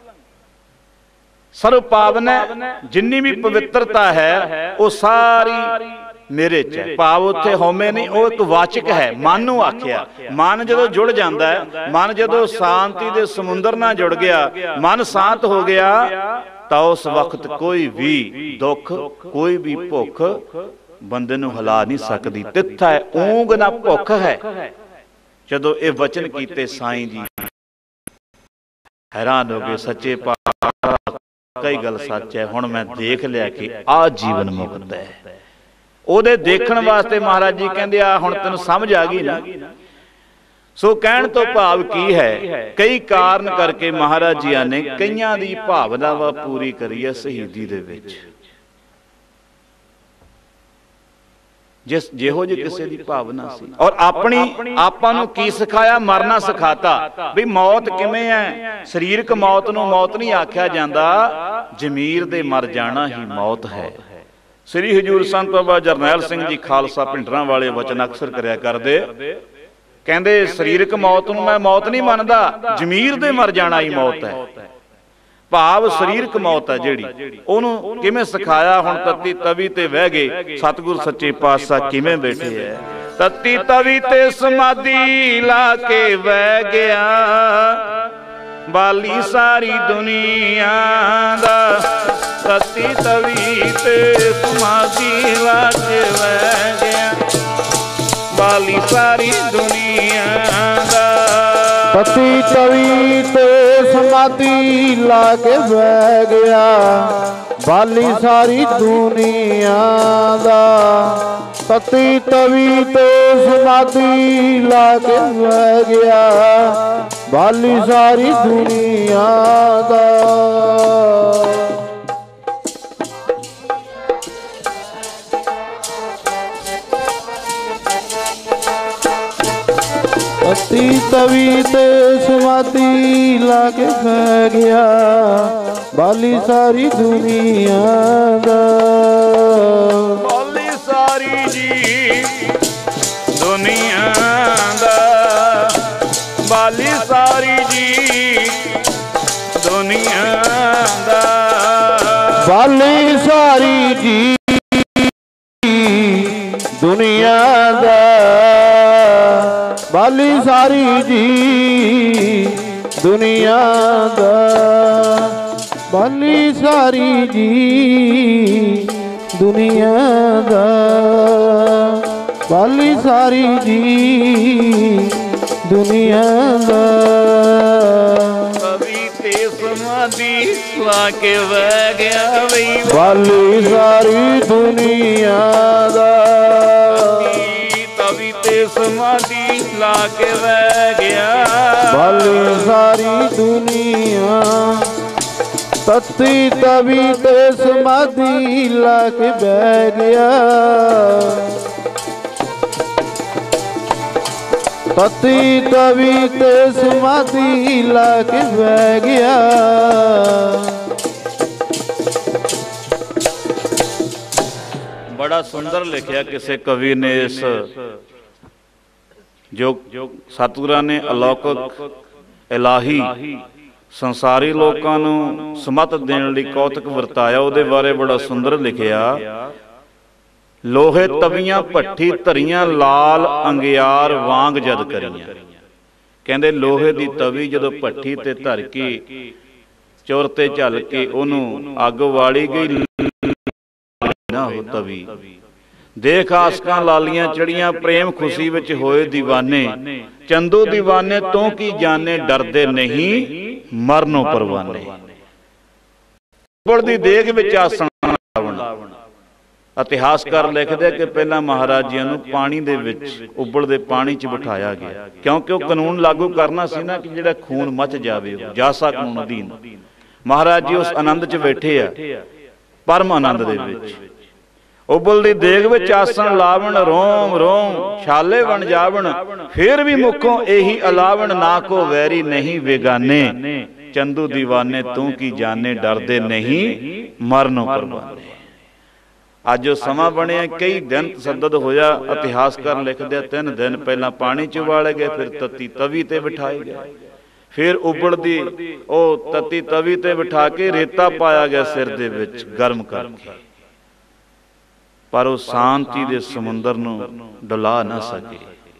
सर्व पावन जिन्नी भी पवित्रता है वो सारी मेरे च है। भाव उत्थे होमे नहीं, वो एक वाचक है, मन नूं आखिया। मन जदों जुड़ जाता है, मन जदों शांति दे समुंदर नाल जुड़ गया, मन शांत हो गया, तो उस वक्त कोई भी दुख कोई भी भुख बंदे नूं हिला नहीं सकती। तिथ है ऊंग ना भुख है। जदों ये वचन कीते साईं जी हैरान हो गए, सच्चे पातशाह कई गल सच है, हुण मैं देख लिया कि आ जीवन मुक्त है। ਉਹਦੇ देखण वास्ते महाराज जी कहते आ हुण तैनूं समझ आ गई ना। सो कहण तो भाव की है, कई कारण करके महाराज जी ने कईयां दी भावनावां पूरी करी है शहीदी दे विच। जिस ਜਿਹੋ ਜਿਹੀ ਕਿਸੇ ਦੀ ਭਾਵਨਾ ਸੀ। ਔਰ ਆਪਣੀ ਆਪਾਂ ਨੂੰ ਕੀ ਸਿਖਾਇਆ? ਮਰਨਾ ਸਿਖਾਤਾ ਵੀ ਮੌਤ ਕਿਵੇਂ ਹੈ। ਸਰੀਰਕ ਮੌਤ ਨੂੰ ਮੌਤ ਨਹੀਂ ਆਖਿਆ ਜਾਂਦਾ, ਜ਼ਮੀਰ ਦੇ ਮਰ ਜਾਣਾ ਹੀ ਮੌਤ ਹੈ। ਸ੍ਰੀ ਹਜ਼ੂਰ ਸੰਤ ਬਾਬਾ ਜਰਨੈਲ ਸਿੰਘ ਜੀ ਖਾਲਸਾ ਭਿੰਡਰਾਂ ਵਾਲੇ ਵਚਨ ਅਕਸਰ ਕਰਿਆ ਕਰਦੇ, ਕਹਿੰਦੇ ਸਰੀਰਕ ਮੌਤ ਨੂੰ ਮੈਂ ਮੌਤ ਨਹੀਂ ਮੰਨਦਾ, ਜ਼ਮੀਰ ਦੇ ਮਰ ਜਾਣਾ ਹੀ ਮੌਤ ਹੈ। ਭਾਵ ਸਰੀਰਕ ਮੌਤ ਹੈ ਜਿਹੜੀ, ਉਹਨੂੰ ਕਿਵੇਂ ਸਿਖਾਇਆ? ਹੁਣ ਤੱਤੀ ਤਵੀ ਤੇ ਬਹਿ ਗਏ ਸਤਿਗੁਰ ਸੱਚੇ ਪਾਤਸ਼ਾਹ ਕਿਵੇਂ ਬੈਠੇ ਐ। ਤੱਤੀ ਤਵੀ ਤੇ ਸਮਾਧੀ ਲਾ ਕੇ ਬਹਿ ਗਿਆ, ਬਾਲੀ ਸਾਰੀ ਦੁਨੀਆ ਦਾ। ਤੱਤੀ ਤਵੀ ਤੇ ਸਮਾਧੀ ਲਾ ਕੇ ਬਹਿ ਗਿਆ, ਬਾਲੀ ਸਾਰੀ ਦੁਨੀਆ ਦਾ। ਤਤੀ ਤਵੀ ਤੇ ਸਮਾਧੀ ਲਾ ਕੇ ਬਹਿ ਗਿਆ, ਬਾਲੀ ਸਾਰੀ ਦੁਨੀਆ ਦਾ। ਤਤੀ ਤਵੀ ਤੇ ਸਮਾਧੀ ਲਾ ਕੇ ਬਹਿ ਗਿਆ, ਬਾਲੀ ਸਾਰੀ ਦੁਨੀਆ ਦਾ। ਤਤੀ ਤਵੀ ਤੇ ਸਮਾਧੀ ਲਾ ਕੇ ਬਹਿ ਗਿਆ, ਬਾਲੀ ਸਾਰੀ ਦੁਨੀਆ ਦਾ। ਬਾਲੀ ਸਾਰੀ ਜੀ ਦੁਨੀਆ ਦਾ, ਬਾਲੀ ਸਾਰੀ ਜੀ ਦੁਨੀਆ ਦਾ। ਬਾਲੀ ਸਾਰੀ ਜੀ ਦੁਨੀਆ ਦਾ, ਬਾਲੀ ਸਾਰੀ ਜੀ ਦੁਨੀਆ ਦਾ। ਬਾਲੀ ਸਾਰੀ ਜੀ ਦੁਨੀਆ ਦਾ, ਬਾਲੀ ਸਾਰੀ ਜੀ ਦੁਨੀਆ ਦਾ। ਤਵੀ ਤੇ ਸਮਾਧੀ ਲਾ ਕੇ ਬਹਿ ਗਿਆ ਬਈ, ਬਾਲੀ ਸਾਰੀ ਦੁਨੀਆ ਦਾ। ਤਵੀ ਤੇ ਸਮਾਧੀ ਲਾ ਕੇ ਬਹਿ ਗਿਆ, ਬਾਲੀ ਸਾਰੀ ਦੁਨੀਆ। ਤਤੀ ਤਵੀ ਤੇ ਸਮਾਧੀ ਲਾ ਕੇ ਬਹਿ ਗਿਆ, ਤਤੀ ਤਵੀ ਤੇ ਸਮਾਧੀ ਲਾ ਕੇ ਬਹਿ ਗਿਆ। ਬੜਾ ਸੁੰਦਰ ਲਿਖਿਆ ਕਿਸੇ ਕਵੀ ਨੇ ਇਸ ਜੋ ਸਤਿਗੁਰਾਂ ਨੇ ਅਲੌਕਿਕ ਇਲਾਹੀ ਸੰਸਾਰੀ ਲੋਕਾਂ ਨੂੰ ਸਮਤ ਦੇਣ ਲਈ ਕੌਤਕ ਵਰਤਾਇਆ, ਉਹਦੇ ਬਾਰੇ ਬੜਾ ਸੁੰਦਰ ਲਿਖਿਆ। ਲੋਹੇ ਤਵੀਆਂ ਭੱਠੀ ਧਰੀਆਂ, ਲਾਲ ਅੰਗਿਆਰ ਵਾਂਗ ਜਦ ਕਰੀਆਂ। ਕਹਿੰਦੇ ਲੋਹੇ ਦੀ ਤਵੀ ਜਦੋਂ ਭੱਠੀ ਤੇ ਧਰ ਕੇ ਚੁਰ ਤੇ ਝੱਲ ਕੇ ਉਹਨੂੰ ਅੱਗ ਵਾਲੀ ਗਈ ਨਾ ਹੋ ਤਵੀ। ਦੇਖ ਆਸਕਾਂ ਲਾਲੀਆਂ ਚੜੀਆਂ, ਪ੍ਰੇਮ ਖੁਸ਼ੀ ਵਿੱਚ ਹੋਏ ਦੀਵਾਨੇ। ਚੰਦੂ ਦੀਵਾਨੇ ਤੋਂ ਕੀ ਜਾਣੇ, ਡਰਦੇ ਨਹੀਂ ਮਰਨੋਂ ਪਰਵਾਨੇ। ਉਬਲਦੀ ਦੇਗ ਵਿੱਚ ਆਸਣ ਲਾਵਣ। ਇਤਿਹਾਸਕਾਰ ਲਿਖਦੇ ਕਿ ਪਹਿਲਾਂ ਮਹਾਰਾਜਿਆਂ ਨੂੰ ਪਾਣੀ ਦੇ ਵਿੱਚ, ਉਬਲਦੇ ਪਾਣੀ 'ਚ ਬਿਠਾਇਆ ਗਿਆ, ਕਿਉਂਕਿ ਉਹ ਕਾਨੂੰਨ ਲਾਗੂ ਕਰਨਾ ਸੀ ਨਾ ਕਿ ਜਿਹੜਾ ਖੂਨ ਮੱਚ ਜਾਵੇ, ਜਾਸਾ ਕਾਨੂੰਨ ਅਧੀਨ। ਮਹਾਰਾਜ ਜੀ ਉਸ ਆਨੰਦ 'ਚ ਬੈਠੇ ਆ, ਪਰਮ ਆਨੰਦ ਦੇ ਵਿੱਚ। ਉਬਲਦੀ ਦੇਗ ਵਿੱਚ ਆਸਣ ਲਾਵਣ, ਰੋਮ ਰੋਮ ਛਾਲੇ ਬਣ ਜਾਵਣ। ਫੇਰ ਵੀ ਮੁਖੋਂ ਇਹੀ ਅਲਾਵਣ, ਨਾ ਕੋ ਵੈਰੀ ਨਹੀਂ ਬੇਗਾਨੇ। ਚੰਦੂ ਦੀਵਾਨੇ ਤੂੰ ਕੀ ਜਾਣੇ, ਡਰਦੇ ਨਹੀਂ ਮਰਨੋਂ ਪਰਵਾਨੇ। ਅੱਜ ਉਹ ਸਮਾਂ ਬਣਿਆ, ਕਈ ਦਿਨ ਤਸੱਦਦ ਹੋਇਆ। ਇਤਿਹਾਸਕਾਰ ਲਿਖਦੇ ਤਿੰਨ ਦਿਨ ਪਹਿਲਾਂ ਪਾਣੀ 'ਚ ਉਬਾਲੇ ਗਏ, ਫਿਰ ਤਤੀ ਤਵੀ ਤੇ ਬਿਠਾਏ ਗਏ, ਫਿਰ ਉਬਲਦੀ ਉਹ ਤਤੀ ਤਵੀ ਤੇ ਬਿਠਾ ਕੇ ਰੇਤਾ ਪਾਇਆ ਗਿਆ ਸਿਰ ਦੇ ਵਿੱਚ ਗਰਮ ਕਰਕੇ। ਪਰ ਉਹ ਸ਼ਾਂਤੀ ਦੇ ਸਮੁੰਦਰ ਨੂੰ ਡੁਲਾ ਨਾ ਸਕੇ।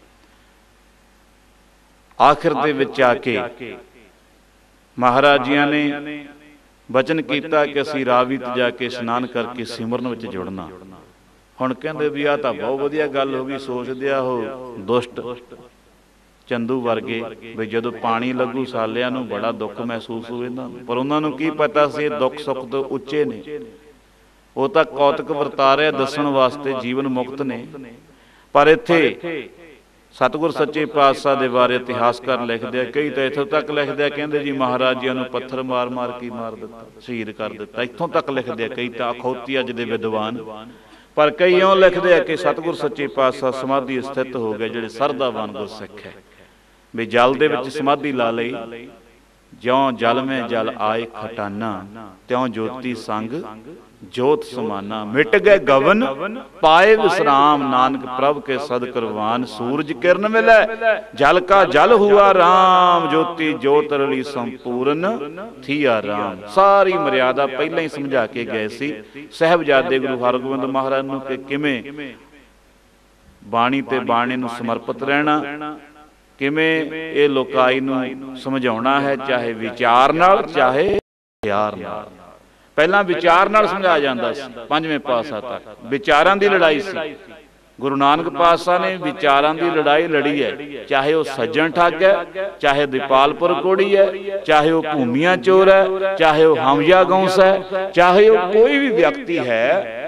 ਆਖਿਰ ਦੇ ਵਿੱਚ ਆ ਕੇ ਮਹਾਰਾਜਿਆਂ ਨੇ ਬਚਨ ਕੀਤਾ ਕਿ ਅਸੀਂ ਰਾਵੀ ਤੇ ਜਾ ਕੇ ਇਸ਼ਨਾਨ ਕਰਕੇ ਸਿਮਰਨ ਵਿੱਚ ਜੁੜਨਾ। ਹੁਣ ਕਹਿੰਦੇ ਵੀ ਆਹ ਤਾਂ ਬਹੁਤ ਵਧੀਆ ਗੱਲ ਹੋ ਗਈ। ਸੋਚਦੇ ਆ ਉਹ ਦੁਸ਼ਟ ਚੰਦੂ ਵਰਗੇ ਵੀ ਜਦੋਂ ਪਾਣੀ ਲੱਗੂ ਸਾਲਿਆਂ ਨੂੰ ਬੜਾ ਦੁੱਖ ਮਹਿਸੂਸ ਹੋਵੇ ਨਾ, ਪਰ ਉਹਨਾਂ ਨੂੰ ਕੀ ਪਤਾ ਸੀ ਇਹ ਦੁੱਖ ਸੁੱਖ ਤੋਂ ਉੱਚੇ ਨੇ। ਉਹ ਤਾਂ ਕੌਤਕ ਵਰਤਾ ਰਿਹਾ ਦੱਸਣ ਵਾਸਤੇ, ਜੀਵਨ ਮੁਕਤ ਨੇ। ਪਰ ਇੱਥੇ ਸਤਿਗੁਰ ਸੱਚੇ ਪਾਤਸ਼ਾਹ ਦੇ ਬਾਰੇ ਇਤਿਹਾਸਕਾਰ ਲਿਖਦੇ ਆ, ਕਈ ਤਾਂ ਇੱਥੋਂ ਤੱਕ ਲਿਖਦੇ ਆ, ਕਹਿੰਦੇ ਜੀ ਮਹਾਰਾਜਿਆਂ ਨੂੰ ਪੱਥਰ ਮਾਰ ਮਾਰ ਕੇ ਮਾਰ ਦਿੱਤਾ, ਸ਼ਹੀਦ ਕਰ ਦਿੱਤਾ। ਇੱਥੋਂ ਤੱਕ ਲਿਖਦੇ ਆ ਕਈ ਤਾਂ, ਅਖੌਤੀ ਅੱਜ ਦੇ ਵਿਦਵਾਨ। पर कई इउं लिखते हैं कि सतगुर सच्चे पातशाह समाधि स्थित हो गए जिहड़े सरदावान गुरसिख है भी जल दे विच समाधि ला लई ज्यों जल में जल आए खटाना त्यों ज्योति संग जोत समाना मिट गए गवन पाए विश्राम नानक प्रभ के सद करवान सूरज किरण मिले जल का जल हुआ राम ज्योति जोत रली संपूर्ण थिया राम। सारी मर्यादा पहले ही समझा के गए सी साहिबजादे गुरु हरगोबिंद महाराज नूं कि किवें बाणी ते बाणे नूं समर्पित रहना, किवें ये लोकाई नूं समझाउणा है, चाहे विचार नाल चाहे प्यार नाल। पहला विचार नाल समझाया जाता सी, पंजवें पातशाह तक विचारां दी लड़ाई सी। गुरु नानक पातशाह ने विचारां दी लड़ाई लड़ी है, चाहे वह सज्जन ठग है, चाहे दीपालपुर कोड़ी है, चाहे वह भूमिया चोर है, चाहे वह हमजा गौंस है, चाहे वह कोई भी व्यक्ति है,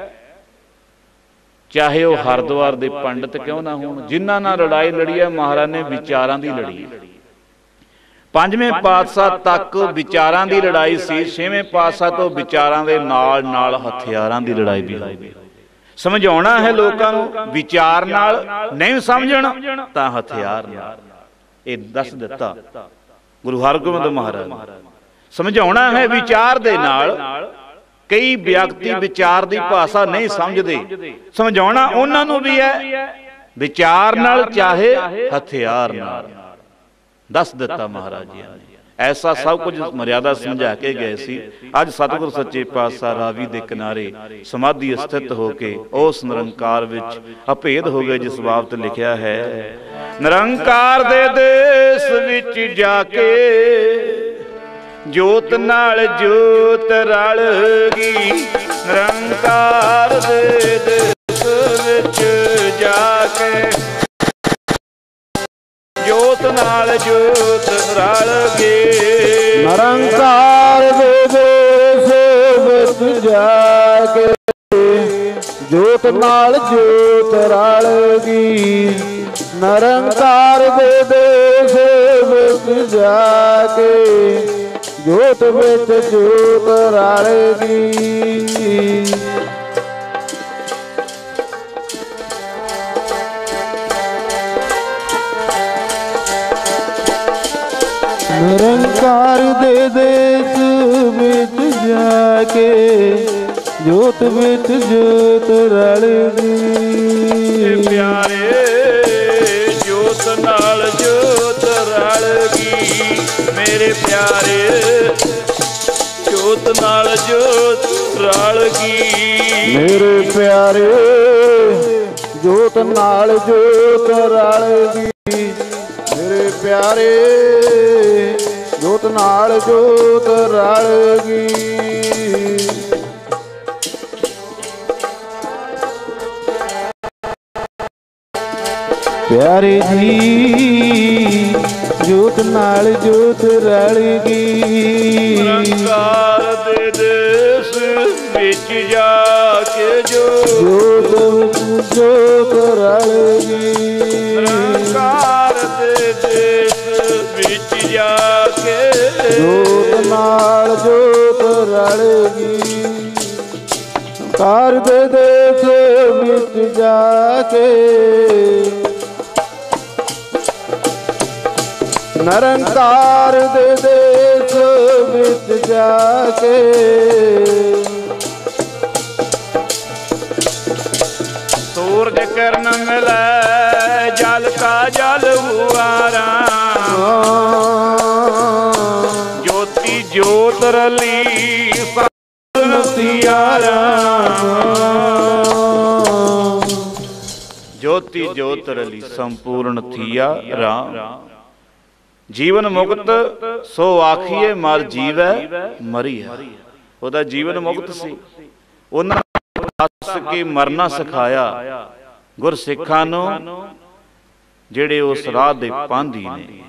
चाहे वह हरिद्वार दे पंडित क्यों ना होण, जिन्हां नाल लड़ाई लड़ी है महाराज ने विचारां दी लड़ी है। पंजवें पातशाह तक विचारां दी लड़ाई सी, छेवें पातशाह तो विचारां दे नाल नाल हथियारां दी लड़ाई भी हो गई। समझाउणा है लोकां नूं विचार नाल, नहीं समझण तां हथियार नाल। ये दस दिता गुरु हरगोबिंद महाराज ने। समझाउणा है विचार दे नाल, कई व्यक्ति विचार दी भाषा नहीं समझदे, समझाउणा उन्हां नूं भी है विचार नाल चाहे हथियार नाल। दस दिता महाराज जी ने। ऐसा सब कुछ मर्यादा समझा के गए सी। अज सतगुर सच्चे पातशाह रावी दे किनारे समाधि स्थित होके उस निरंकार विच अभेद हो गए, जिस बाबत लिखिया है निरंकार दे देश विच जाके जोत नाल जोत रल गई। निरंकार दे देश विच जाके जोत नाल जोत रल गई। निरंकार दे देश विच जाके जोत नाल जोत रल गई। निरंकार दे देश विच जाके जोत विच जोत रल गई। निरंकार दे देश विच जाके जोत विच जोत रल गई। प्यारे जोत नाल जोत रल गई, मेरे प्यारे जोत नाल जोत रल गई। मेरे प्यारे जोत नाल जोत रल गई। मेरे प्यारे जोत नाल जोत रल गई। प्यारे जी जोत नाल जोत रल गई। निरंकार दे देश विच जाके जोत जोत रल गई। निरंकार दे देश विच जाके जोत नाल जोत रल गई। निरंकार दे देश विच जाके निरंकार दे देश विच जाके सूरज किरण मिले जल का जल हुआ राम। ज्योति ज्योत रली सिया राम। ज्योति ज्योत रली संपूर्ण थिया राम। जीवन मुक्त सो आखिए मर जीवै मरी है। ओदा जीवन मुक्त सी, उन्हां दस के मरना सिखाया गुरसिखां नूं जिहड़े उस राह दे पांधी ने।